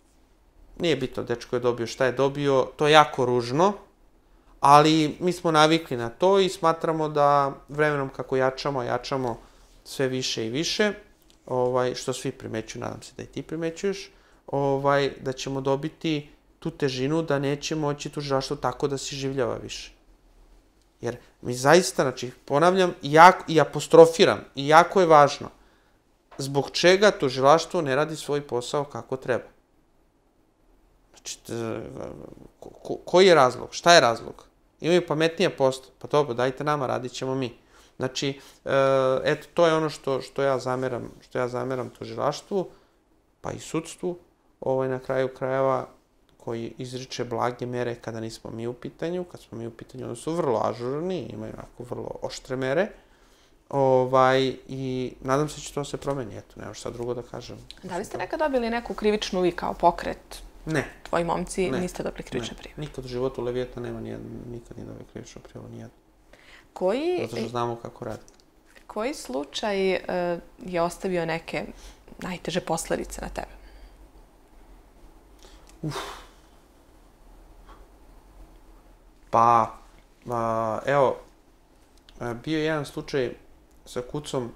nije bitno dečko je dobio šta je dobio, to je jako ružno, ali mi smo navikli na to i smatramo da vremenom kako jačamo sve više i više, što svi primećuju, nadam se da i ti primećuješ, da ćemo dobiti tu težinu da neće moći tužilaštvo tako da se življava više. Jer mi zaista, znači, ponavljam i apostrofiram, i jako je važno, zbog čega tužilaštvo ne radi svoj posao kako treba. Znači, koji je razlog? Šta je razlog? Imaju pametnije posla. Pa dobro, dajte nama, radit ćemo mi. Znači, eto, to je ono što ja zameram tužilaštvu, pa i sudstvu, na kraju krajeva, koji izriče blage mere kada nismo mi u pitanju. Kad smo mi u pitanju, oni su vrlo ažurni, imaju onako vrlo oštre mere. I nadam se će to se promeni. Eto, nema šta drugo da kažem. Da li ste nekad dobili neku krivičnu vi kao pokret? Ne. Tvoji momci niste dobili krivične prijave? Nikad u životu Levijeta nema nikad nije dobio krivičnu prijavu, nijedno. Zato što znamo kako radi. Koji slučaj je ostavio neke najteže posledice na tebe? Pa, evo, bio je jedan slučaj sa kucom,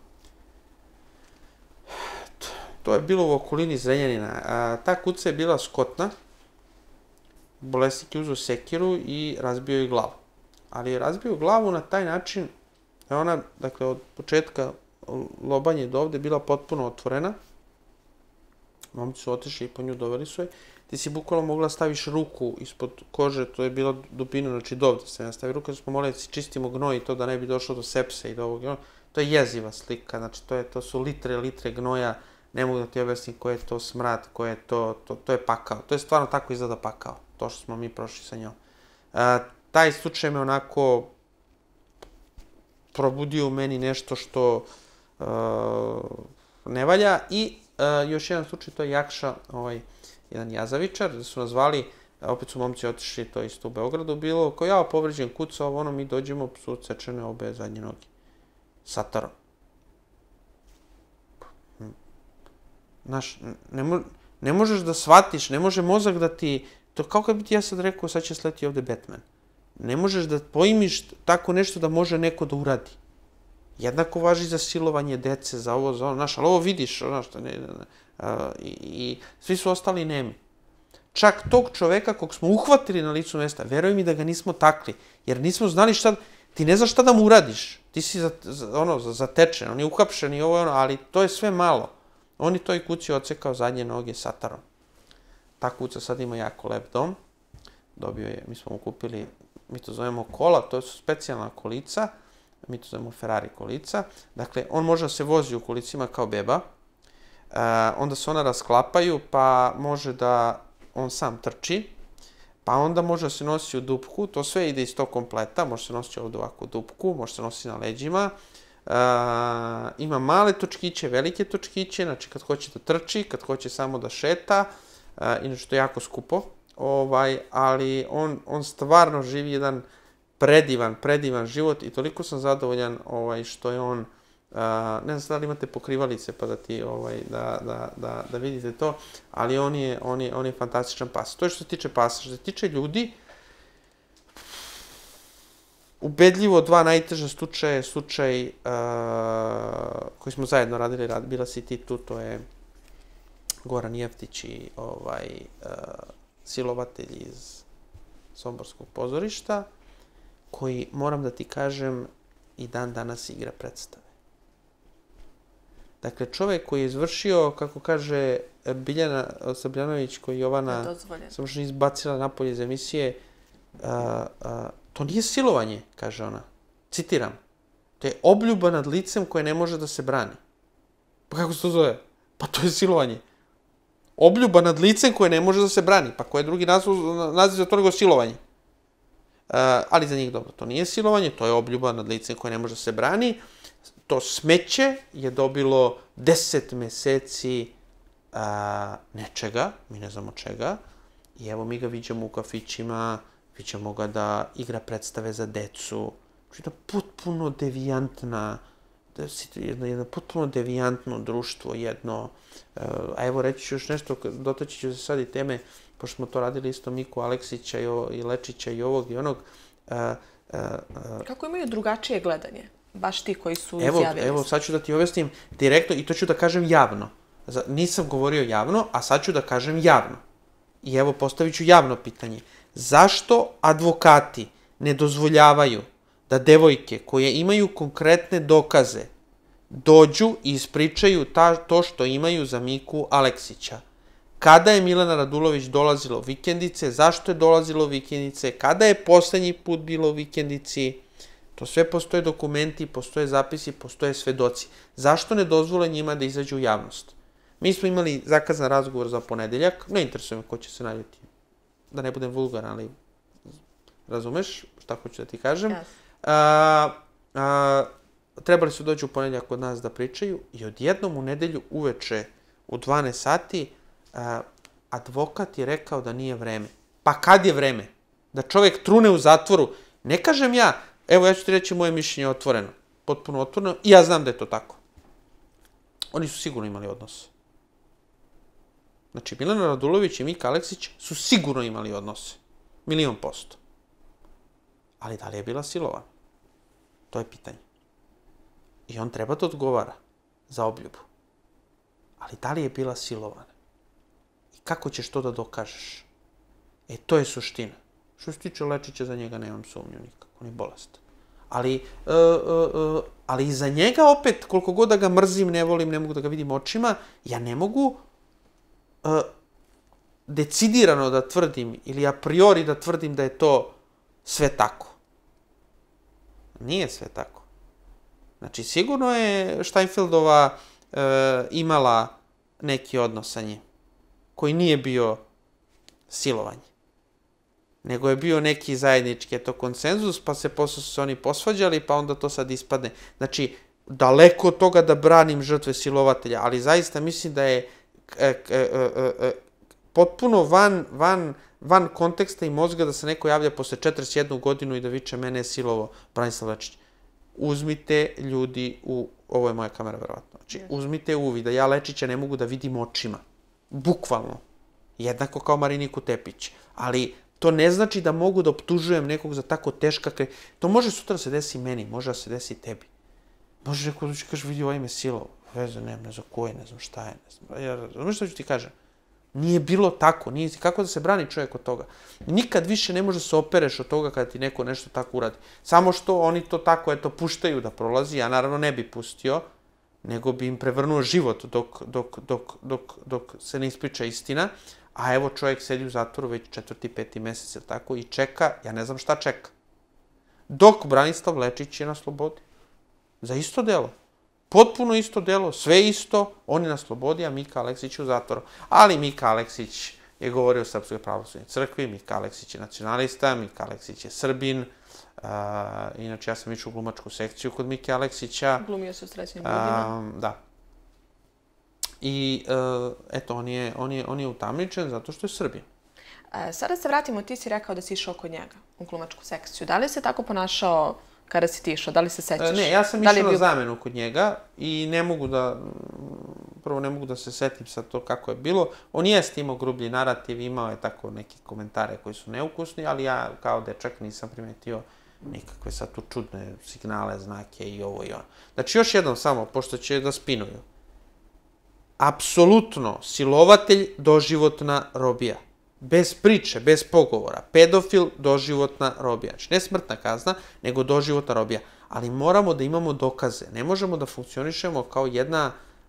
to je bilo u okolini Zrenjanina. Ta kuca je bila skotna, bolesnik je uzeo sekiru i razbio joj glavu. Ali je razbio glavu na taj način da ona, dakle, od početka lobanje do ovde bila potpuno otvorena. Momci su otišli i po nju doveli su je. Ti si bukvalno mogla staviš ruku ispod kože, to je bila dubina, znači dovde sam ja stavio ruku, da smo morali da si čistimo gnoj i to da ne bi došlo do sepse i do ovog. To je jeziva slika, znači to su litre gnoja, ne mogu da ti objasnim koji je to smrad, koji je to je pakao. To je stvarno tako izgleda pakao, to što smo mi prošli sa njom. Taj slučaj me onako probudio u meni nešto što ne valja i još jedan slučaj, to je Jakša, jedan Jazavičar, da su nas zvali, opet su momci otišli, to isto u Beogradu bilo, kao ja povređen kuca, mi dođemo, su odsečene obe zadnje noge. Satarom. Znaš, ne možeš da shvatiš, ne može mozak da ti, to kao kad bi ti ja sad rekao, sad će sleti ovde Batman. Ne možeš da pojmiš tako nešto da može neko da uradi. Jednako važi za silovanje dece, za ovo, znaš, ali ovo vidiš, znaš, i svi su ostali nemi. čak tog čoveka kog smo uhvatili na licu mesta, veruj mi da ga nismo takli, jer nismo znali šta, ti ne znaš šta da mu uradiš, ti si zatečen, on je uhapšen i ovo, ali to je sve malo. On je toj kući odsekao zadnje noge satarom. Ta kuća sad ima jako lep dom, dobio je, mi smo mu kupili, mi to zovemo kola, to su specijalna kolica, mi to zovemo Ferrari kolica, dakle, on može da se vozi u kolicima kao beba, onda se ona rasklapaju, pa može da on sam trči, pa onda može da se nosi u dupku, to sve ide iz tog kompleta, može se nositi ovdje ovako u dupku, može se nositi na leđima, ima male točkiće, velike točkiće, znači kad hoće da trči, kad hoće samo da šeta, inače to je jako skupo, ali on stvarno živi jedan predivan život i toliko sam zadovoljan što je on, ne znam da li imate pokrivalice pa da ti, da vidite to, ali on je fantastičan pas. To je što se tiče pasa. Što se tiče ljudi, ubedljivo dva najteža slučaja, slučaj koji smo zajedno radili, bila si ti tu, to je Goran Jeftić i silovatelj iz Somborskog pozorišta, koji, moram da ti kažem, i dan danas igra predstave. Dakle, čovjek koji je izvršio, kako kaže Biljana Sabljanović, koji Jovana samo što izbacila napolje iz emisije, to nije silovanje, kaže ona. Citiram. To je obljuba nad licem koje ne može da se brani. Pa kako se to zove? Pa to je silovanje. Obljuba nad licem koje ne može da se brani. Pa koji je drugi naziv za to nego silovanje? Ali za njih dobro, to nije silovanje, to je obljuba nad licem koje ne može da se brani. To smeće je dobilo 10 meseci nečega, mi ne znamo čega, i evo mi ga viđamo u kafićima, viđamo ga da igra predstave za decu. Jedna potpuno devijantna, jedno potpuno devijantno društvo, jedno, a evo reći ću još nešto, dotaći ću se sad i teme, pošto smo to radili isto Miku Aleksića i Lečića i ovog i onog. Kako imaju drugačije gledanje? Baš ti koji su izjavili. Evo, sad ću da ti objasnim direktno i to ću da kažem javno. Nisam govorio javno, a sad ću da kažem javno. I evo, postavit ću javno pitanje. Zašto advokati ne dozvoljavaju da devojke koje imaju konkretne dokaze dođu i ispričaju to što imaju za Miku Aleksića? Kada je Milena Radulović dolazila u vikendice, zašto je dolazila u vikendice, kada je poslednji put bilo u vikendici, to sve postoje dokumenti, postoje zapisi, postoje svedoci. Zašto ne dozvole njima da izađu u javnost? Mi smo imali zakazan razgovor za ponedeljak, ne interesuje me ko će se naljuti, da ne budem vulgaran, ali razumeš šta hoću da ti kažem. Trebali su doći u ponedeljak kod nas da pričaju i odjednom u nedelju uveče u 12 sati advokat je rekao da nije vreme. Pa kad je vreme? Da čovjek trune u zatvoru. Ne kažem ja, evo ja ću ti reći moje mišljenje otvoreno, potpuno otvoreno, i ja znam da je to tako. Oni su sigurno imali odnose. Znači, Milena Radulović i Mika Aleksić su sigurno imali odnose. 1.000.000%. Ali da li je bila silovana? To je pitanje. I on treba da odgovara za obljubu. Ali da li je bila silovana? I kako ćeš to da dokažeš? To je suština. Što se tiče Lečića, za njega nemam sumnju nikako, on je bolestan. Ali i za njega opet, koliko god da ga mrzim, ne volim, ne mogu da ga vidim očima, ja ne mogu decidirano da tvrdim ili a priori da tvrdim da je to sve tako. Nije sve tako. Znači, sigurno je Steinfeldova imala neki odnos sa njim, koji nije bio silovanje, nego je bio neki zajednički konsenzus, pa posle su se oni posvađali, pa onda to sad ispadne. Znači, daleko od toga da branim žrtve silovatelja, ali zaista mislim da je potpuno van konteksta i mozga da se neko javlja posle 41 godinu i da viče mene je silovo Branislav Lečić. Uzmite ljudi ovo je moja kamera verovatno, znači uzmite uvid da ja Lečića ne mogu da vidim očima, bukvalno, jednako kao Mariniku Tepić, ali to ne znači da mogu da optužujem nekog za tako teška to može sutra se desi meni, može da se desi tebi. Može neko da će kaže vidi ovaj me silovo, veze ne znam koje, ne znam šta je, ne znam, razumiješ što ću ti kažem? Nije bilo tako. Kako da se brani čovjek od toga? Nikad više ne može se opereš od toga kada ti neko nešto tako uradi. Samo što oni to tako, eto, puštaju da prolazi. Ja naravno ne bi pustio, nego bi im prevrnuo život dok se ne ispriča istina. A evo čovjek sedi u zatvoru već 4. 5. mesec, ili tako, i čeka, ja ne znam šta čeka. Dok Branislav Lečić je na slobodi. Za isto delo. Potpuno isto delo, sve isto, on je na slobodi, a Mika Aleksić je u zatvoru. Ali Mika Aleksić je govorio o Srpskoj pravoslavnoj crkvi, Mika Aleksić je nacionalista, Mika Aleksić je Srbin. Inače, ja sam išao u glumačku sekciju kod Mike Aleksića. Glumio se u Srećnim ljudima. Da. I, eto, on je utamničen zato što je Srbin. Sada se vratimo, ti si rekao da si išao kod njega u glumačku sekciju. Da li se tako ponašao kada si ti išao? Da li se sećaš? Ne, ja sam išao na zamenu kod njega i prvo ne mogu da se setim sad to kako je bilo. On jeste imao grublji narativ, imao je tako neke komentare koji su neukusni, ali ja kao dečak nisam primetio nikakve sad tu čudne signale, znake i ovo i ono. Znači, još jednom samo, pošto će da spinuju. Apsolutno, silovatelj, doživotna robija. Bez priče, bez pogovora. Pedofil, doživotna robija. Znači, ne smrtna kazna, nego doživotna robija. Ali moramo da imamo dokaze. Ne možemo da funkcionišemo kao jedna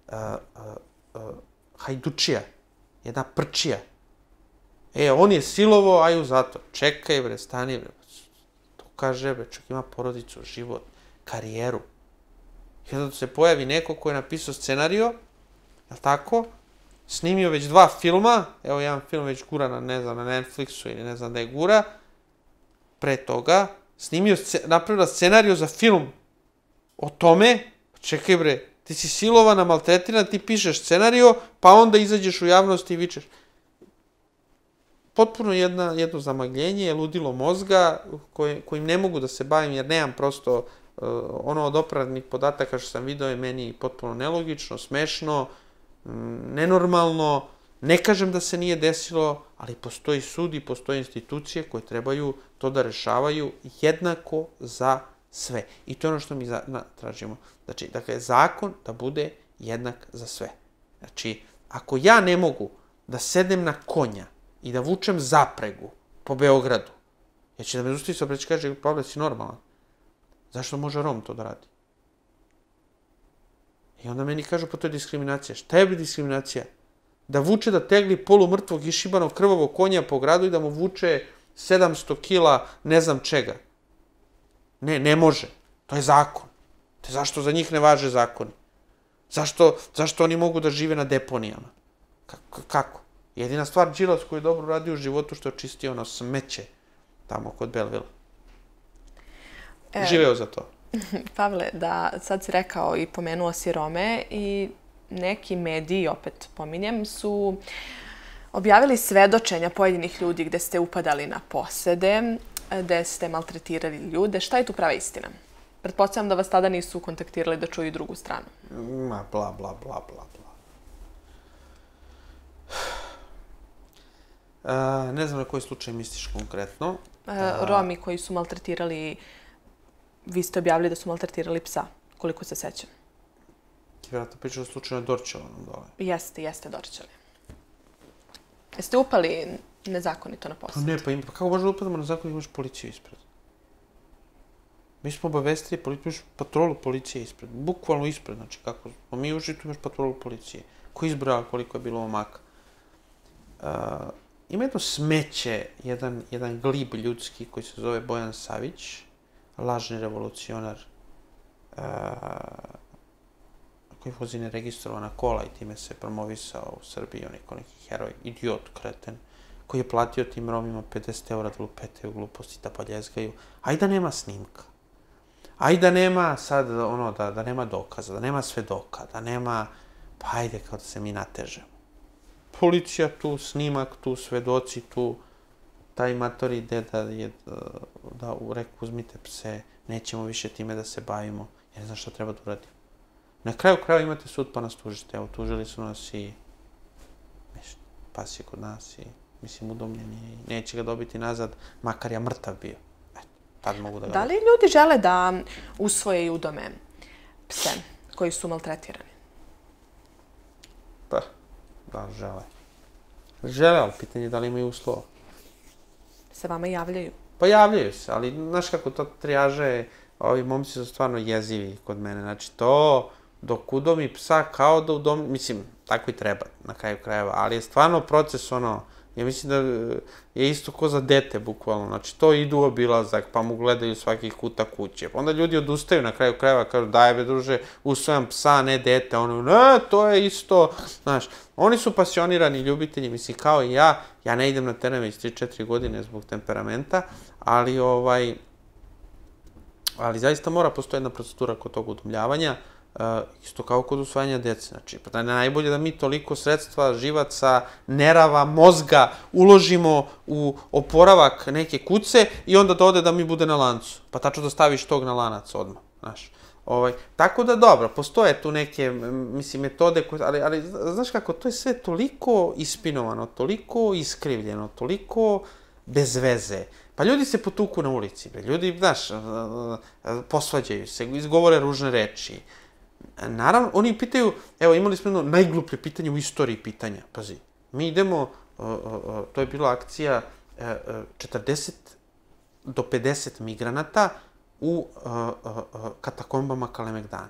hajdučija, jedna prčija. On je silovo, aj u zatvor. Čekaj, bre, stani, bre. To kaže, bre, čak ima porodicu, život, karijeru. I onda se pojavi neko ko je napisao scenario, jel' tako? Snimio već 2 filma, evo jedan film već gura na, ne znam, na Netflixu ili ne znam da je gura, pre toga, napravila scenariju za film o tome, čekaj bre, ti si silovana, maltretirana, ti pišeš scenariju, pa onda izađeš u javnost i vičeš. Potpuno jedno zamagljenje, ludilo mozga, kojim ne mogu da se bavim jer nemam prosto ono od opravdanih podataka što sam video je meni potpuno nelogično, smešno, nenormalno. Ne kažem da se nije desilo, ali postoji sud i postoje institucije koje trebaju to da rešavaju jednako za sve. I to je ono što mi tražimo. Znači, dakle, zakon da bude jednak za sve. Znači, ako ja ne mogu da sednem na konja i da vučem zapregu po Beogradu, jer će da me zustavi sa preći kaže, Pavle, si normalan. Zašto može Rom to da radi? I onda meni kažu, pa to je diskriminacija. Šta je bi diskriminacija? Da vuče, da tegli polumrtvog išibanog krvavog konja po gradu i da mu vuče 700 kila ne znam čega. Ne može. To je zakon. Zašto za njih ne važe zakoni? Zašto oni mogu da žive na deponijama? Kako? Jedina stvar Đilas koju je dobro radio u životu što je očistio ono smeće tamo kod Belvila. Živeo za to. Pavle, da sad si rekao i pomenuo si Rome i neki mediji, opet pominjem, su objavili svedočenja pojedinih ljudi gde ste upadali na posede, gde ste maltretirali ljude. Šta je tu prava istina? Pretpostavljam da vas tada nisu kontaktirali da čuju drugu stranu. Ma, bla, bla, bla, bla, bla. Ne znam na koji slučaj misliš konkretno. Romi koji su maltretirali, vi ste objavili da su maltretirali psa, koliko se sećam. Ti vjerojatno pričaš o slučaju na Dorćolanom dole. Jeste Dorćoli. Jeste upali nezakonito na posao? Ne, pa kako možda upadamo nezakonito, imaš policiju ispred. Mi smo obavestili, imaš patrolu policije ispred, bukvalno ispred, znači kako, mi ušli tu imaš patrolu policije, koji izbrojava koliko je bilo omaka. Ima jedno smeće, jedan glib ljudski koji se zove Bojan Savić, lažni revolucionar, koji vozi neregistrovana kola i time se promovisao u Srbiji, on je kao neki heroj, idiot, kreten, koji je platio tim Romima 50 € da lupetaju gluposti, da poljezgaju. Ajde da nema snimka. Ajde da nema sad, ono, da nema dokaza, da nema svedoka, da nema, pa ajde kao da se mi natežemo. Policija tu, snimak tu, svedoci tu, taj matori deda je da reku uzmite pse, nećemo više time da se bavimo, jer ne znam šta treba da uradim. Na kraju imate sud pa nas tužite, evo tužili su nas i pas je kod nas i mislim udomljen je i neće ga dobiti nazad, makar ja mrtav bio. Eto, tad mogu da ga... Da li ljudi žele da usvoje i udome pse koji su maltretirani? Pa, da, žele. Žele, ali pitanje je da li imaju uslova. Se vama javljaju? Pa javljaju se, ali znaš kako to trijaže, ovi momci su stvarno jezivi kod mene. Znači to, dok udomi psa kao da udomi, mislim, tako i treba na kraju krajeva, ali je stvarno proces ono, ja mislim da je isto ko za dete, bukvalno. Znači, to idu u obilazak, pa mu gledaju svakih kuta kuće. Onda ljudi odustaju na kraju krajeva, kažu, daj be, druže, usvojam psa, ne dete. Ono, ne, to je isto, znaš. Oni su pasionirani ljubitelji, mislim, kao i ja. Ja ne idem na teren već 3-4 godine zbog temperamenta, ali, ali zaista mora postoji jedna procedura kod tog udomljavanja, isto kao kod usvajanja dece. Znači, pa najbolje da mi toliko sredstva, živaca, nerava, mozga uložimo u oporavak neke kuce i onda dode da mi bude na lancu. Pa tačno da staviš tog na lanac odmah, znaš. Tako da, dobro, postoje tu neke, mislim, metode, ali znaš kako, to je sve toliko ispinovano, toliko iskrivljeno, toliko bez veze. Pa ljudi se potuku na ulici, ljudi, znaš, posvađaju se, izgovore ružne reči. Naravno, oni pitaju, evo, imali smo jedno najgluplje pitanje u istoriji pitanja, pazi. Mi idemo, to je bila akcija 40 do 50 migranata u katakombama Kalemegdana.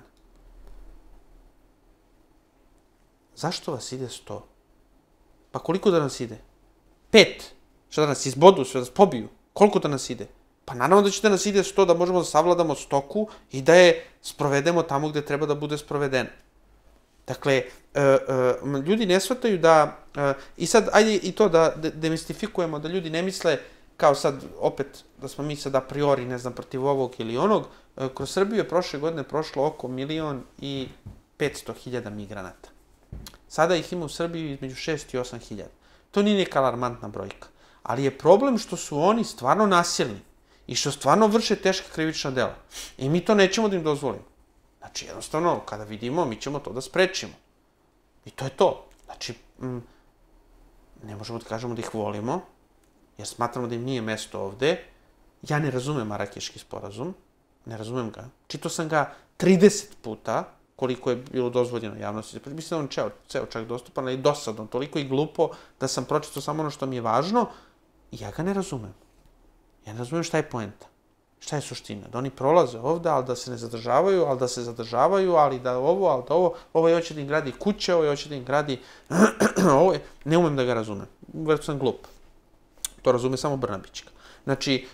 Zašto vas ide 100? Pa koliko da nas ide? 5. Šta da nas izbodu, sve da nas pobiju? Koliko da nas ide? Pa naravno da će da nas ide 100, da možemo da savladamo stoku i da je sprovedemo tamo gde treba da bude sprovedena. Dakle, ljudi ne shvataju da, i sad, ajde i to da demistifikujemo, da ljudi ne misle, kao sad, opet, da smo mi sad a priori, ne znam, protiv ovog ili onog, kroz Srbiju je prošle godine prošlo oko 1.500.000 migranata. Sada ih ima u Srbiji između 6 i 8.000. To nije neka alarmantna brojka. Ali je problem što su oni stvarno nasilni i što stvarno vrše teška krivična dela. I mi to nećemo da im dozvolimo. Znači, jednostavno, kada vidimo, mi ćemo to da sprečimo. I to je to. Znači, ne možemo da kažemo da ih volimo, jer smatramo da im nije mesto ovde. Ja ne razumem Marakeški sporazum, ne razumem ga. Čitao sam ga 30 puta, koliko je bilo dozvoljeno javnosti. Mislim da on ceo čak dostupan, ali dosadno, toliko i glupo da sam pročitao samo ono što mi je važno i ja ga ne razumem. Ja ne razumem šta je poenta. Šta je suština? Da oni prolaze ovde, ali da se ne zadržavaju, ali da se zadržavaju, ali da ovo, ali da ovo. Ovo je hoće da im gradi kuće, ovo je hoće da im gradi... Ovo je... Ne umem da ga razumem. Već sam glup. To razume samo Brnabićka. Znači,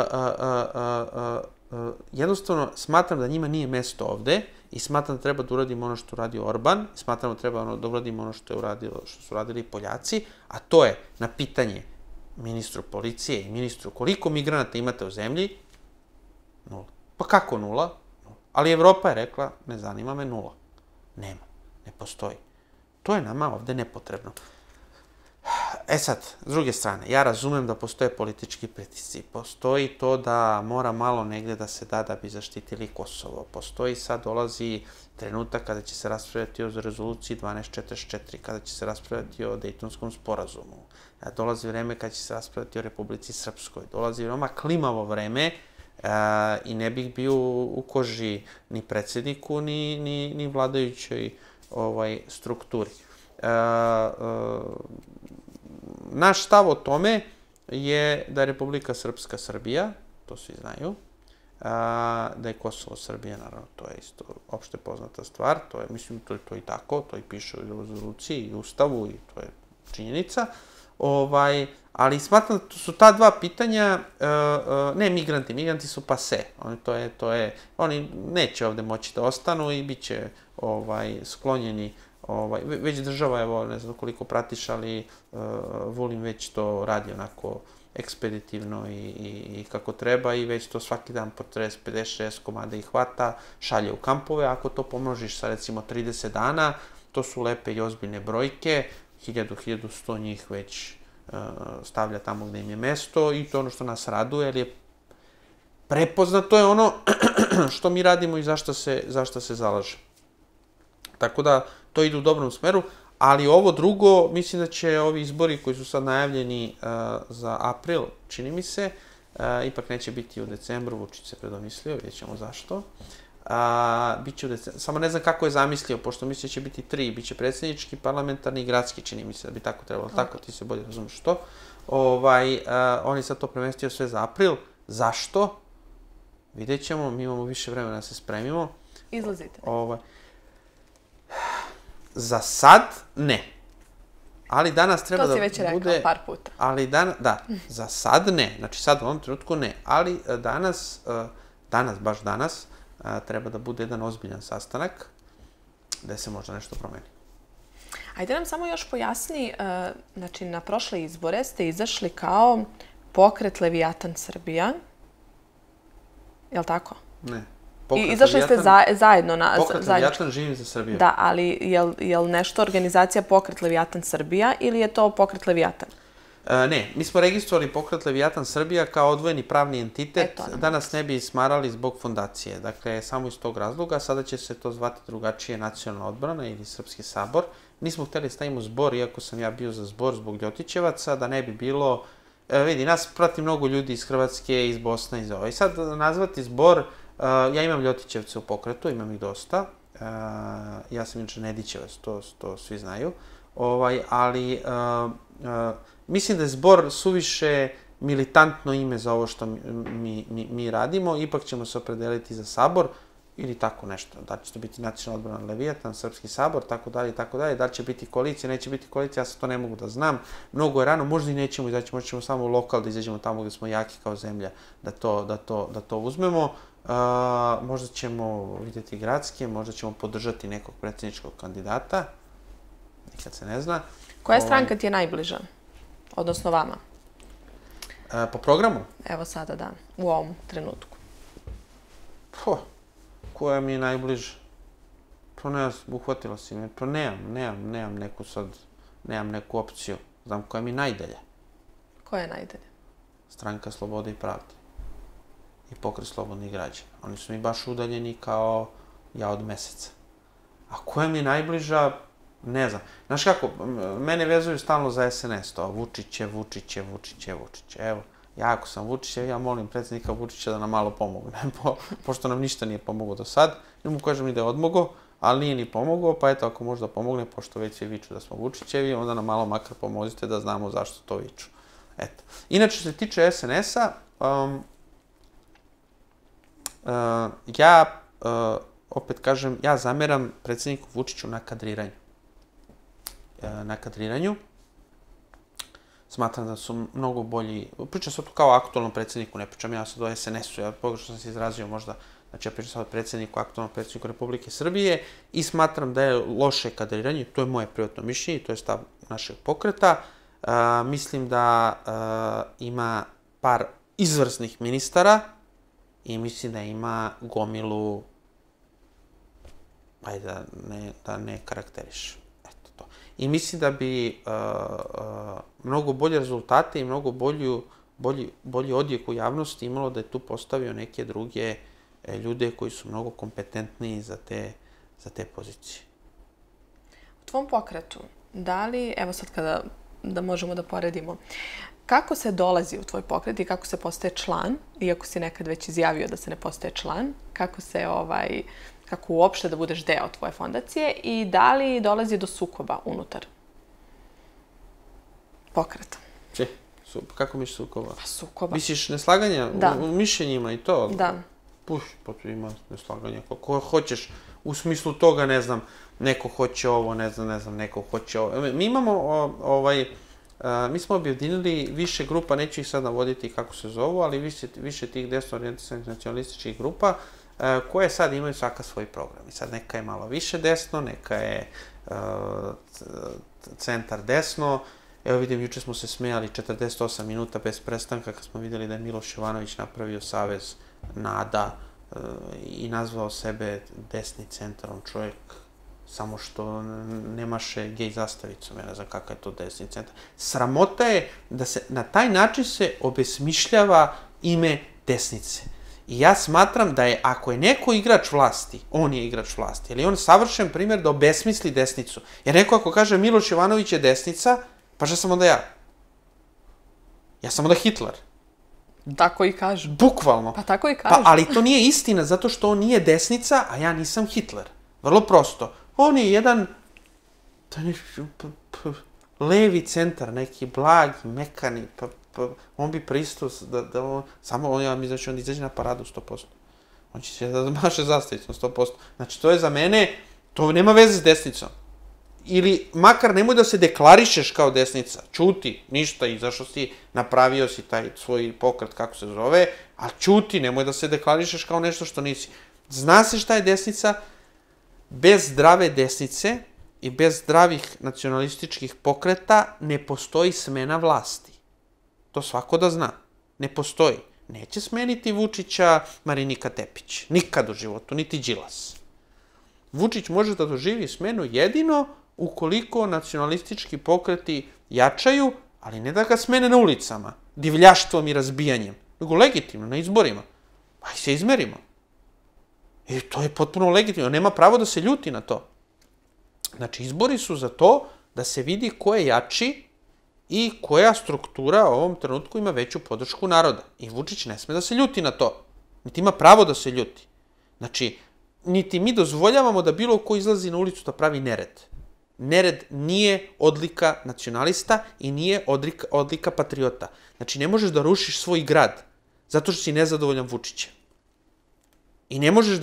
jednostavno, smatram da njima nije mesto ovde i smatram da treba da uradimo ono što uradio Orban, i smatram da treba da uradimo ono što su uradili Poljaci, a to je na pitanje ministru policije i ministru koliko migranata imate u zemlji, 0. Pa kako 0? Ali Evropa je rekla, ne zanima me, 0. Nema, ne postoji. To je nama ovde nepotrebno. E sad, s druge strane, ja razumem da postoje politički pritisci. Postoji to da mora malo negde da se da bi zaštitili Kosovo. Postoji sad, dolazi trenutak kada će se raspravljati o rezoluciji 1244, kada će se raspravljati o Dejtonskom sporazumu. Dolazi vreme kada će se raspravljati o Republici Srpskoj. Dolazi veoma klimavo vreme i ne bih bio u koži ni predsjedniku, ni vladajućoj strukturi. Naš stav o tome je da je Republika Srpska Srbija, to svi znaju, da je Kosovo Srbija, naravno, to je isto opšte poznata stvar, to je, mislim, to je i tako, to i piše u rezoluciji i ustavu i to je činjenica, ali smatram da su ta dva pitanja, ne migranti su pase, oni neće ovde moći da ostanu i bit će sklonjeni. Već država, evo, ne znam koliko pratiš, ali Vulin već to radi onako ekspeditivno i kako treba i već to svaki dan po 50-60 komada ih hvata, šalje u kampove. Ako to pomnožiš sa recimo 30 dana, to su lepe i ozbiljne brojke, 1000-1100 njih već stavlja tamo gde im je mesto i to je ono što nas raduje, jer je prepoznato je ono što mi radimo i zašto se zalaže. Tako da, to ide u dobrom smeru, ali ovo drugo, mislim da će ovi izbori koji su sad najavljeni za april, čini mi se, ipak neće biti u decembru, Vučić se predomislio, vidjet ćemo zašto, Biće samo ne znam kako je zamislio, pošto misli će biti 3, bit će predsjednički, parlamentarni i gradski, čini mi se da bi tako trebalo. Tako, ti se bolje razumiješ što. On je sad to premestio sve za april. Zašto? Vidjet ćemo, mi imamo više vremena da se spremimo. Izlazite. Za sad, ne. Ali danas treba da bude... To si već rekao par puta. Ali da, za sad ne. Znači sad u ovom trenutku ne. Ali baš danas, treba da bude jedan ozbiljan sastanak gde se možda nešto promeni. Ajde nam samo još pojasni, znači na prošle izbore ste izašli kao pokret Leviatan Srbija. Je li tako? Ne. I izašli ste zajedno na... Pokret Leviatan živim za Srbiju. Da, ali je li nešto organizacija pokret Leviatan Srbija ili je to pokret Leviatan? Ne, mi smo registrovali pokret Leviatan Srbija kao odvojeni pravni entitet, danas ne bi smarali zbog fondacije. Dakle, samo iz tog razloga, sada će se to zvati drugačije Nacionalna odbrana ili Srpski sabor. Nismo hteli stavimo zbor, iako sam ja bio za zbor zbog Ljotićevaca, da ne bi bilo... Vidi, nas prati mnogo ljudi iz Hrvatske, iz Bosne, iz ovo. I sad nazvati zbor, ja imam Ljotićevce u pokretu, imam ih dosta. Ja sam inače Nedićevac, to svi znaju. Ali... Mislim da je zbor suviše militantno ime za ovo što mi radimo, ipak ćemo se opredeliti za sabor ili tako nešto. Da će to biti Nacionalna odbrana Leviatan, Srpski sabor, tako dalje, tako dalje. Da će biti koalicija, neće biti koalicija, ja sad to ne mogu da znam. Mnogo je rano, možda i nećemo izaći, možda ćemo samo lokal da izađemo tamo gde smo jaki kao zemlja, da to uzmemo. Možda ćemo vidjeti gradske, možda ćemo podržati nekog predsjedničkog kandidata, nikad se ne zna. Koja stranka ti je najbliža? Odnosno vama? Po programu? Evo sada, da, u ovom trenutku. Koja mi je najbliža? Pa ne, uhvatila si me. Pa nemam neku sad, nemam neku opciju. Znam koja mi je najdalje. Koja je najdalje? Stranka Slobode i pravde. I pokret slobodnih građana. Oni su mi baš udaljeni kao ja od meseca. A koja mi je najbliža? Ne znam. Znaš kako, mene vezuju stalno za SNS, to Vučiće. Evo, ja ako sam Vučićev, ja molim predsjednika Vučića da nam malo pomogne, pošto nam ništa nije pomogao do sad. Ne mu kažem ni da je odmogao, ali nije ni pomogao, pa eto, ako možda pomogne, pošto već svi viču da smo Vučićevi, onda nam malo makar pomozite da znamo zašto to viču. Eto. Inače, što se tiče SNS-a, opet kažem, ja zameram predsjedniku Vučiću na kadriranju. Smatram da su mnogo bolji, pričam sad kao aktualnom predsjedniku, ne pričam ja sad o SNS-u, ja pogrešno sam se izrazio možda, znači ja pričam sad o predsjedniku, aktualnom predsjedniku Republike Srbije i smatram da je loše kadriranje, to je moje privatno mišljenje, to je stav našeg pokreta. Mislim da ima par izvrsnih ministara i mislim da ima gomilu, ajde da ne karakteriš. I mislim da bi mnogo bolje rezultate i mnogo bolji odjek u javnosti imalo da je tu postavio neke druge ljude koji su mnogo kompetentniji za te pozicije. U tvom pokretu, da li, evo sad da možemo da poredimo, kako se dolazi u tvoj pokret i kako se postaje član, iako si nekad već izjavio da se ne postaje član, kako uopšte da budeš deo tvoje fondacije i da li dolazi do sukoba unutar pokreta? Kako misliš sukoba? Pa sukoba. Misliš neslaganja u mišljenjima i to? Da. Pa tu ima neslaganja kako hoćeš. U smislu toga, ne znam, neko hoće ovo, ne znam, neko hoće ovo. Mi imamo, mi smo objedinili više grupa, neću ih sad navoditi kako se zovu, ali više tih desno orijentisanih nacionalističkih grupa, koje sad imaju svaka svoj program. I sad neka je malo više desno, neka je centar desno. Evo vidim, juče smo se smejali 48 minuta bez prestanka kad smo vidjeli da je Miloš Jovanović napravio savez NADA i nazvao sebe desni centar. On čovjek samo što nemaše gej zastavicom, ja ne znam kakav je to desni centar. Sramota je da se na taj način se obesmišljava ime desnice. I ja smatram da je, ako je neko igrač vlasti, on je igrač vlasti, jer je on savršen primjer da obesmisli desnicu. Jer neko ako kaže Miloš Jovanović je desnica, pa šta sam onda ja? Ja sam onda Hitler. Tako i kažu. Bukvalno. Pa tako i kažu. Ali to nije istina, zato što on nije desnica, a ja nisam Hitler. Vrlo prosto. On je jedan levi centar, neki blagi, mekani, on bi pristao samo ja mi znači on izađe na paradu 100%. On će se da maše zastavicom 100%. Znači, to je za mene, to nema veze s desnicom. Ili, makar nemoj da se deklarišeš kao desnica. Ćuti, ništa, izašao si, napravio si taj svoj pokret, kako se zove, ali ćuti, nemoj da se deklarišeš kao nešto što nisi. Zna se šta je desnica, bez zdrave desnice i bez zdravih nacionalističkih pokreta ne postoji smena vlasti. To svako da zna. Ne postoji. Neće smeniti Vučića Marinika Tepić. Nikad u životu, niti Đilas. Vučić može da doživi smenu jedino ukoliko nacionalistički pokreti jačaju, ali ne da ga smene na ulicama, divljaštvom i razbijanjem, nego legitimno, na izborima. Aj se izmerimo. I to je potpuno legitimno. Nema pravo da se ljuti na to. Znači, izbori su za to da se vidi ko je jači i koja struktura u ovom trenutku ima veću podršku naroda. I Vučić ne sme da se ljuti na to. Niti ima pravo da se ljuti. Znači, niti mi dozvoljavamo da bilo ko izlazi na ulicu da pravi nered. Nered nije odlika nacionalista i nije odlika patriota. Znači, ne možeš da rušiš svoj grad zato što si nezadovoljan Vučićem. I ne možeš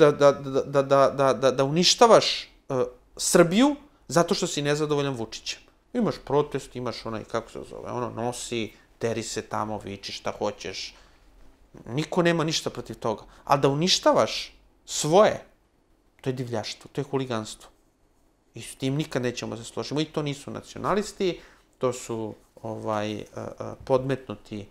da uništavaš Srbiju zato što si nezadovoljan Vučićem. Imaš protest, imaš onaj, kako se zove, nosi, teri se tamo, viči šta hoćeš. Niko nema ništa protiv toga. Ali da uništavaš svoje, to je divljaštvo, to je huliganstvo. I s tim nikad nećemo se složiti. I to nisu nacionalisti, to su podmetnuti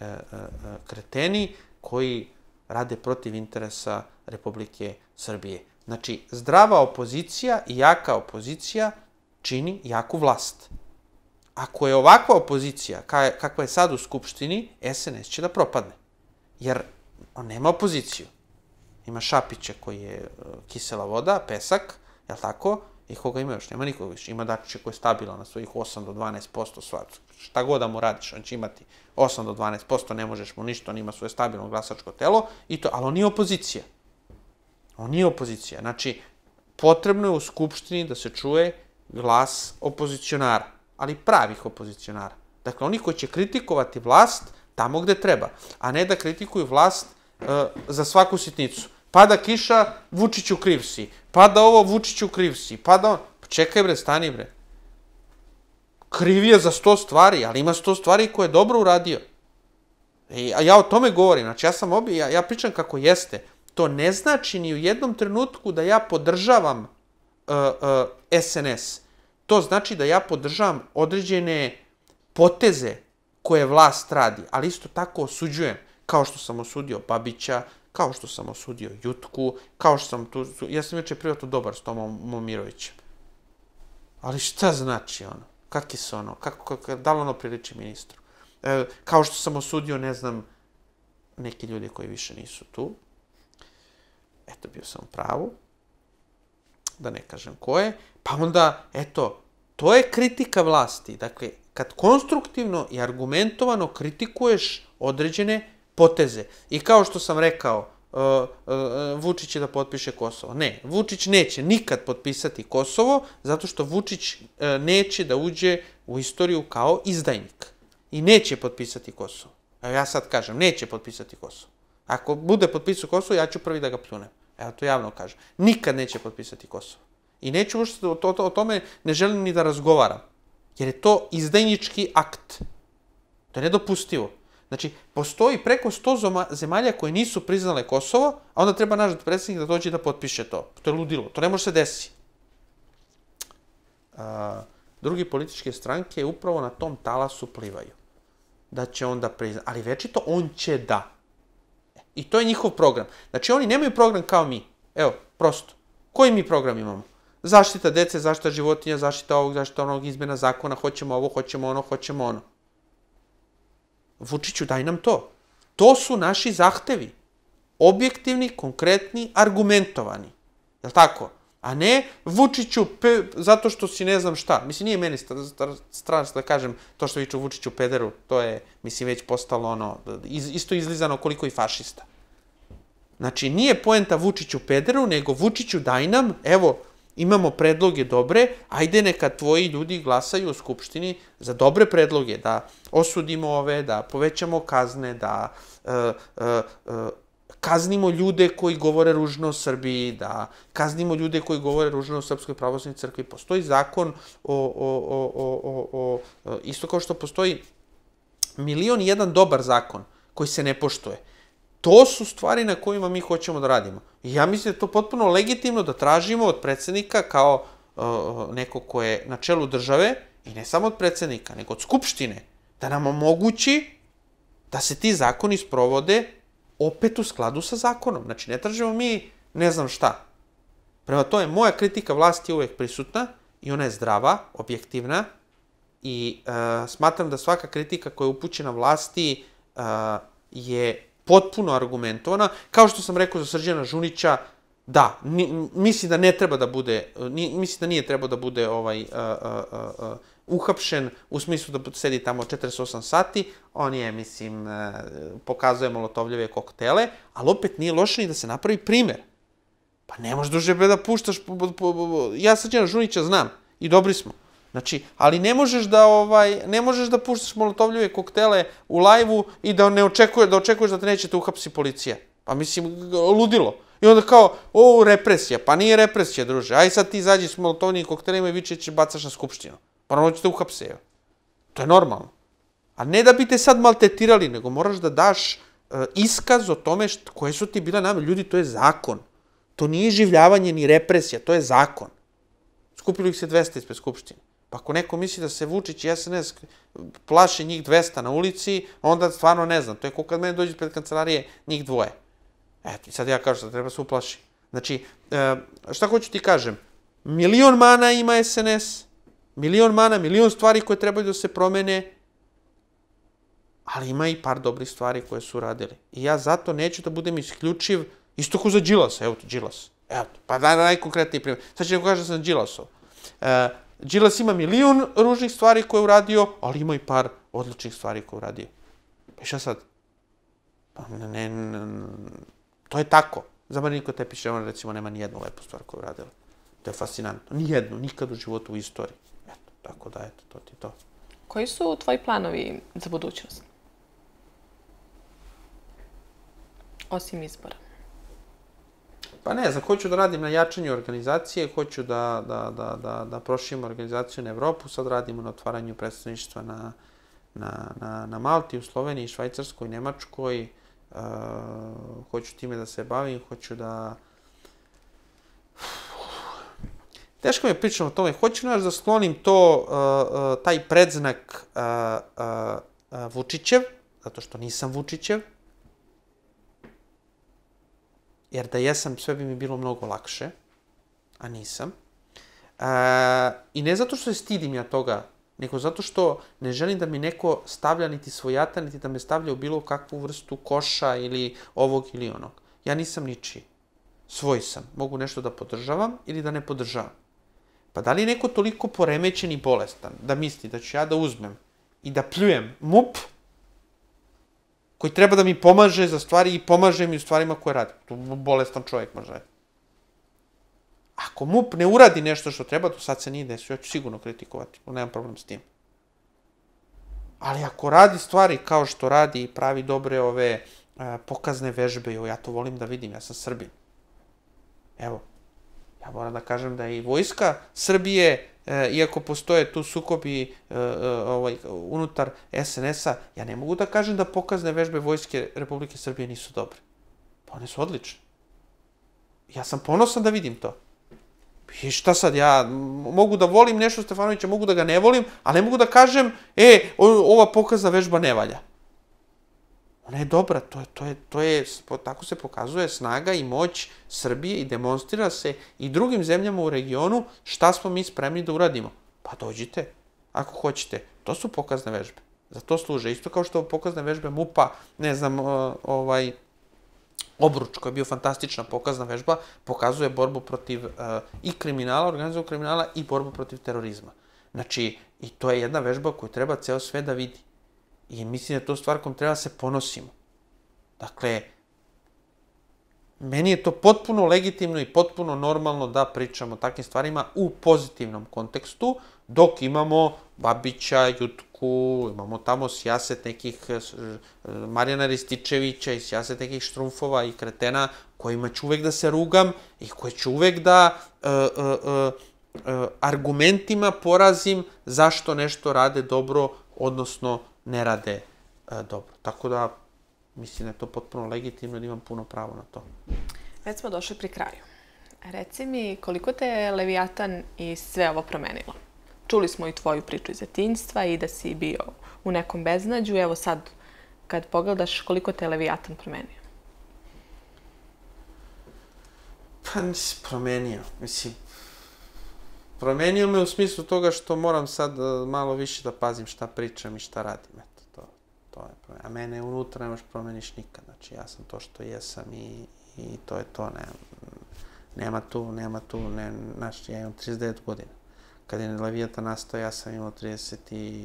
kreteni koji rade protiv interesa Republike Srbije. Znači, zdrava opozicija i jaka opozicija čini jaku vlast. Ako je ovakva opozicija, kakva je sad u Skupštini, SNS će da propadne. Jer on nema opoziciju. Ima Šapića koji je kisela voda, pesak, jel tako? I koga ima još? Nema nikoga više. Ima Dačića koji je stabilan na svojih 8 do 12% svat. Šta god da mu radiš, on će imati 8 do 12%, ne možeš mu ništa, on ima svoje stabilno glasačko telo, ali on nije opozicija. On nije opozicija. Znači, potrebno je u Skupštini da se čuje glas opozicionara, ali pravih opozicionara. Dakle, oni koji će kritikovati vlast tamo gde treba, a ne da kritikuju vlast za svaku sitnicu. Pada kiša, Vučiću kriv si. Pada ovo, Vučiću kriv si. Pada on. Pa čekaj bre, stani bre. Kriv je za 100 stvari, ali ima 100 stvari koje je dobro uradio. A ja o tome govorim. Znači, ja pričam kako jeste. To ne znači ni u jednom trenutku da ja podržavam SNS. To znači da ja podržavam određene poteze koje vlast radi, ali isto tako osuđujem, kao što sam osudio Babića, kao što sam osudio Jutku, kao što sam tu... Ja sam već privatno dobar s Tomom Momirovićem. Ali šta znači ono? Kak je se ono? Da li ono priliči ministru? Kao što sam osudio, ne znam, neki ljudi koji više nisu tu. Eto, bio sam u pravu. Da ne kažem ko je. Pa onda, eto, to je kritika vlasti. Dakle, kad konstruktivno i argumentovano kritikuješ određene poteze. I kao što sam rekao, Vučić će da potpiše Kosovo. Ne, Vučić neće nikad potpisati Kosovo, zato što Vučić neće da uđe u istoriju kao izdajnik. I neće potpisati Kosovo. Evo ja sad kažem, neće potpisati Kosovo. Ako bude potpisao Kosovo, ja ću prvi da ga pljunem. Evo to javno kažem. Nikad neće potpisati Kosovo. I neću uopšte o tome ne želim ni da razgovaram. Jer je to izdajnički akt. To je nedopustivo. Znači, postoji preko 100 zemalja koje nisu priznale Kosovo, a onda treba naš predsjednik da dođe da potpiše to. To je ludilo. To ne može se desiti. Drugi političke stranke upravo na tom talasu plivaju. Da će onda priznati. Ali večito on će da. I to je njihov program. Znači, oni nemaju program kao mi. Evo, prosto. Koji mi program imamo? Zaštita dece, zaštita životinja, zaštita ovog, zaštita onog, izmena zakona, hoćemo ovo, hoćemo ono, hoćemo ono. Vučiću, daj nam to. To su naši zahtevi. Objektivni, konkretni, argumentovani. Jel' tako? A ne Vučiću zato što si ne znam šta. Mislim, nije meni strašno da kažem to što viču Vučiću pederu. To je, mislim, već postalo ono, isto izlizano koliko i fašista. Znači, nije poenta Vučiću pederu, nego Vučiću daj nam, evo, imamo predloge dobre, ajde neka tvoji ljudi glasaju u Skupštini za dobre predloge, da osudimo ove, da povećamo kazne, da kaznimo ljude koji govore ružno o Srbiji, da kaznimo ljude koji govore ružno o Srpskoj pravoslavnoj crkvi. Postoji zakon isto kao što postoji 1.000.001 dobar zakon koji se ne poštuje. To su stvari na kojima mi hoćemo da radimo. I ja mislim da je to potpuno legitimno da tražimo od predsjednika kao neko ko je na čelu države, i ne samo od predsjednika, nego od Skupštine, da nam omogući da se ti zakoni sprovode opet u skladu sa zakonom. Znači, ne tražimo mi ne znam šta. Prema tome, moja kritika vlasti je uvek prisutna i ona je zdrava, objektivna i smatram da svaka kritika koja je upućena vlasti je potpuno argumentovana. Kao što sam rekao za Srđana Žunića, da, misli da ne treba da bude, misli da nije trebao da bude uhapšen u smislu da sedi tamo 48 sati, on je, mislim, pokazuje molotovljeve koktele, ali opet nije loše ni da se napravi primer. Pa ne možeš duže da puštaš, ja Srđana Žunića znam i dobri smo. Znači, ali ne možeš da puštaš molotovljeve koktele u lajvu i da očekuješ da te neće uhapsi policija. Pa mislim, ludilo. I onda kao, represija. Pa nije represija, druže. Aj sad ti izađi s molotovnim koktelima i viče će bacaš na Skupštinu. Pa normalno će te uhapse, evo. To je normalno. A ne da bi te sad maltretirali, nego moraš da daš iskaz o tome koje su ti bile namere. Ljudi, to je zakon. To nije življavanje ni represija, to je zakon. Skupilo ih se 200 ispred Skupštine. Pa ako neko misli da se Vučić i SNS plaše njih 200 na ulici, onda stvarno ne znam. To je kao kad mene dođe pred kancelarije njih dvoje. Eto, i sad ja kažem da treba se uplaši. Znači, šta hoću ti kažem? 1.000.000 mana ima SNS, 1.000.000 mana, 1.000.000 stvari koje trebaju da se promene, ali ima i par dobrih stvari koje su uradili. I ja zato neću da budem isključiv, isto ko za Đilasa, evo to Đilas. Evo to, pa daj najkonkretniji primjer. Sad ću neko kažem da sam Đilasov. Đilas ima 1.000.000 ružnih stvari koje je uradio, ali ima i par odličnih stvari koje je uradio. Pa šta sad? Pa to je tako. Za Mariniku Tepić, recimo, nema ni jednu lepu stvar koju je uradila. To je fascinantno. Nijednu, nikad u životu u istoriji. Eto, tako da, eto, to ti to. Koji su tvoji planovi za budućnost? Osim izbora. Pa ne znam, hoću da radim na jačanju organizacije, hoću da proširim organizaciju na Evropu, sad radimo na otvaranju predstavništva na Malti, u Sloveniji, Švajcarskoj, Nemačkoj, hoću time da se bavim, hoću da... Teško mi je pričam o tome, hoću da sklonim taj predznak Vučićev, zato što nisam Vučićev, jer da jesam, sve bi mi bilo mnogo lakše, a nisam. I ne zato što se stidim ja toga, nego zato što ne želim da mi neko stavlja niti svojata, niti da me stavlja u bilo kakvu vrstu koša ili ovog ili onog. Ja nisam ničiji. Svoj sam. Mogu nešto da podržavam ili da ne podržavam. Pa da li je neko toliko poremećen i bolestan da misli da ću ja da uzmem i da pljujem MUP koji treba da mi pomaže za stvari i pomaže mi u stvarima koje radi. To bolestan čovjek može raditi. Ako MUP ne uradi nešto što treba, to sad se nije desio, ja ću sigurno kritikovati, nemam problem s tim. Ali ako radi stvari kao što radi i pravi dobre ove pokazne vežbe, ja to volim da vidim, ja sam Srbin. Evo, ja moram da kažem da i vojska Srbije, iako postoje tu sukobi unutar SNS-a, ja ne mogu da kažem da pokazne vežbe vojske Republike Srbije nisu dobre. Pa one su odlične. Ja sam ponosan da vidim to. I šta sad, ja mogu da volim nešto Stefanovića, mogu da ga ne volim, a ne mogu da kažem, ova pokazna vežba ne valja. Ona je dobra, tako se pokazuje snaga i moć Srbije i demonstrira se i drugim zemljama u regionu šta smo mi spremni da uradimo. Pa dođite, ako hoćete. To su pokazne vežbe. Za to služe. Isto kao što pokazne vežbe MUP-a, ne znam, Obruč, koji je bio fantastična pokazna vežba, pokazuje borbu protiv i kriminala, organizovanog kriminala i borbu protiv terorizma. Znači, i to je jedna vežba koju treba ceo svet da vidi. I mislim da je to stvar kojom treba da se ponosimo. Dakle, meni je to potpuno legitimno i potpuno normalno da pričamo o takvim stvarima u pozitivnom kontekstu, dok imamo Babića, Jutku, imamo tamo sijaset nekih Marijana Rističevića i sijaset nekih štrumfova i kretena kojima ću uvek da se rugam i koje ću uvek da argumentima porazim zašto nešto rade dobro, odnosno ne rade dobro. Tako da, mislim da je to potpuno legitimno i da imam puno pravo na to. Već smo došli pri kraju. Reci mi, koliko te je Leviatan i sve ovo promenilo? Čuli smo i tvoju priču iz detinjstva i da si bio u nekom beznađu. Evo sad, kad pogledaš, koliko te je Leviatan promenio? Pa nisi promenio. Mislim, promenio me u smislu toga što moram sad malo više da pazim šta pričam i šta radim. Eto, to je promenio. A mene unutra nemaš promeniš nikad. Znači, ja sam to što jesam i to je to. Nema tu, znači, ja imam 39 godina. Kad je Leviatan nastao, ja sam imao 34.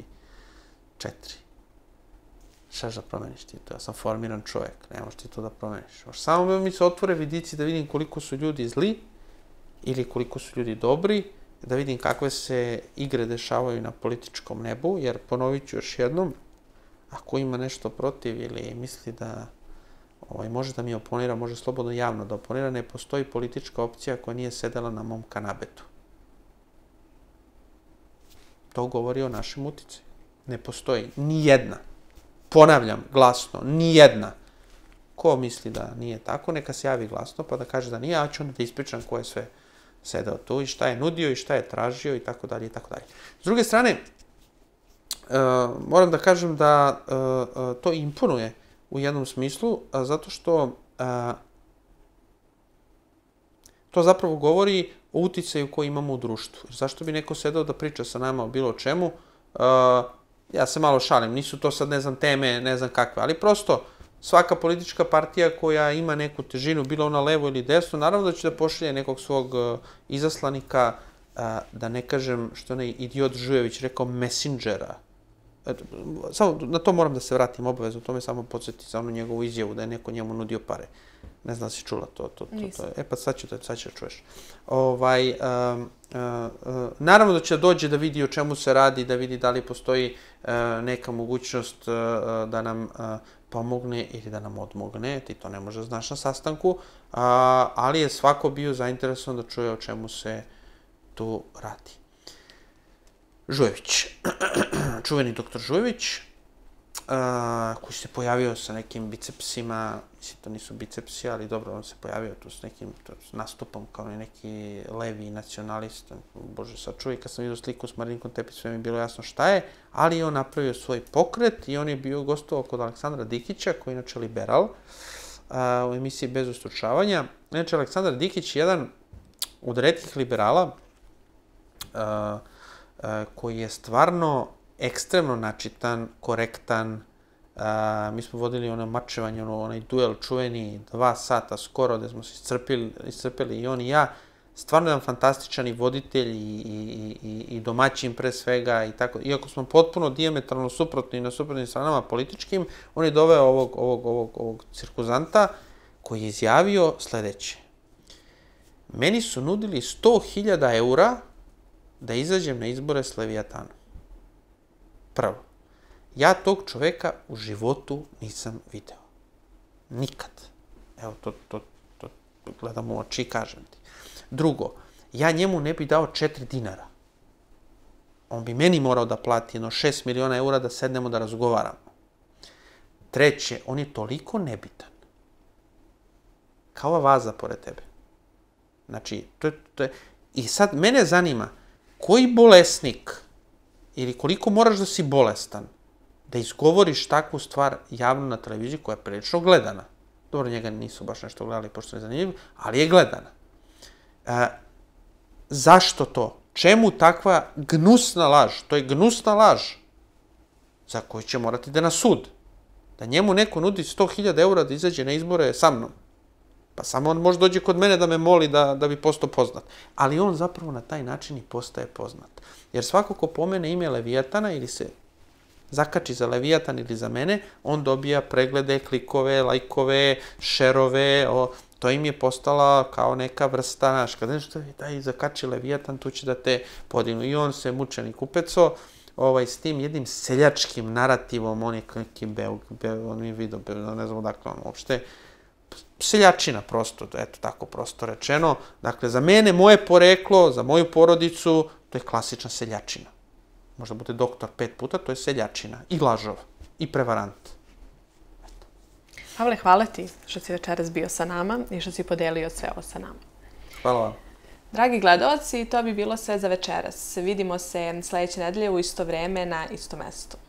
Šta da promeniš ti to? Ja sam formiran čovjek, ne možeš ti to da promeniš. Samo mi se otvore vidici da vidim koliko su ljudi zli ili koliko su ljudi dobri, da vidim kakve se igre dešavaju na političkom nebu, jer ponovit ću još jednom, ako ima nešto protiv ili misli da može da mi oponira, može slobodno javno da oponira, ne postoji politička opcija koja nije sedela na mom kanabetu. To govori o našem uticaju. Ne postoji ni jedna. Ponavljam glasno, ni jedna. Ko misli da nije tako, neka se javi glasno pa da kaže da nije, ja ću onda da ispričam ko je sve sedeo tu i šta je nudio i šta je tražio i tako dalje i tako dalje. S druge strane, moram da kažem da to imponuje u jednom smislu, zato što to zapravo govori o uticaju koji imamo u društvu. Zašto bi neko sedao da priča sa nama o bilo čemu? Ja se malo šalim, nisu to sad, ne znam, teme, ne znam kakve, ali prosto svaka politička partija koja ima neku težinu, bilo ona levo ili desno, naravno da će da pošalje nekog svog izaslanika, da ne kažem što je idiot Žujević rekao, messenđera. Samo na to moram da se vratim obavezno, to me samo podsjeti za onu njegovu izjavu da je neko njemu nudio pare. Ne znam da si čula to. Nisam. Pa sad ću da čuješ. Naravno da će da dođe da vidi o čemu se radi, da vidi da li postoji neka mogućnost da nam pomogne ili da nam odmogne, ti to ne možeš da znaš na sastanku, ali je svako bio zainteresovan da čuje o čemu se tu radi. Žujević, čuveni doktor Žujević, koji se pojavio sa nekim bicepsima, mislim to nisu bicepsi, ali dobro, on se pojavio tu s nekim nastupom kao neki levi nacionalist, bože sačuvaj, kad sam vidio sliku s Marinkom Tepić, sve mi je bilo jasno šta je, ali on napravio svoj pokret i on je bio gostovao kod Aleksandra Dikića, koji je inače liberal, u emisiji Bez ustručavanja. Inače, Aleksandar Dikić je jedan od retkih liberala koji je stvarno ekstremno načitan, korektan. Mi smo vodili ono mačevanje, onaj duel čuveni, 2 sata skoro, gde smo se iscrpili i on i ja. Stvarno jedan fantastičan i voditelj i domaćin pre svega i tako. Iako smo potpuno dijametralno suprotni na suprotnim stranama političkim, on je doveo ovog cirkuzanta koji je izjavio sledeće. Meni su nudili 100.000 eura da izađem na izbore s Leviatanom. Prvo, ja tog čoveka u životu nisam video. Nikad. Evo, to gledam u oči i kažem ti. Drugo, ja njemu ne bi dao 4 dinara. On bi meni morao da plati 6 miliona eura da sednemo da razgovaramo. Treće, on je toliko nebitan. Kao ova vaza pored tebe. Znači, to je... I sad, mene zanima, koji bolesnik ili koliko moraš da si bolestan da izgovoriš takvu stvar javno na televiziji koja je prilično gledana. Dobro, njega nisu baš nešto gledali, pošto je zanimljivo, ali je gledana. Zašto to? Čemu takva gnusna laž? To je gnusna laž za koju će morati da na sud. Da njemu neko nudi 100.000 eura da izađe na izbore sa mnom. Pa samo on može dođe kod mene da me moli da bi postao poznat. Ali on zapravo na taj način i postaje poznat. Jer svako ko pomene ime Levijatana ili se zakači za Levijatan ili za mene, on dobija preglede, klikove, lajkove, šerove, to im je postala kao neka vrsta, znaš, kad nešto daj zakači Levijatan, tu će da te podignu. I on se mučenik upeco, s tim jednim seljačkim narativom, on je neki on je video, ne znam odakle on uopšte, seljačina prosto, eto tako prosto rečeno. Dakle, za mene, moje poreklo, za moju porodicu, to je klasična seljačina. Možda bude doktor 5 puta, to je seljačina. I lažov. I prevarant. Pavle, hvala ti što si večeras bio sa nama i što si podelio sve ovo sa nama. Hvala vam. Dragi gledaoci, to bi bilo sve za večeras. Vidimo se sledeće nedelje u isto vreme na isto mesto.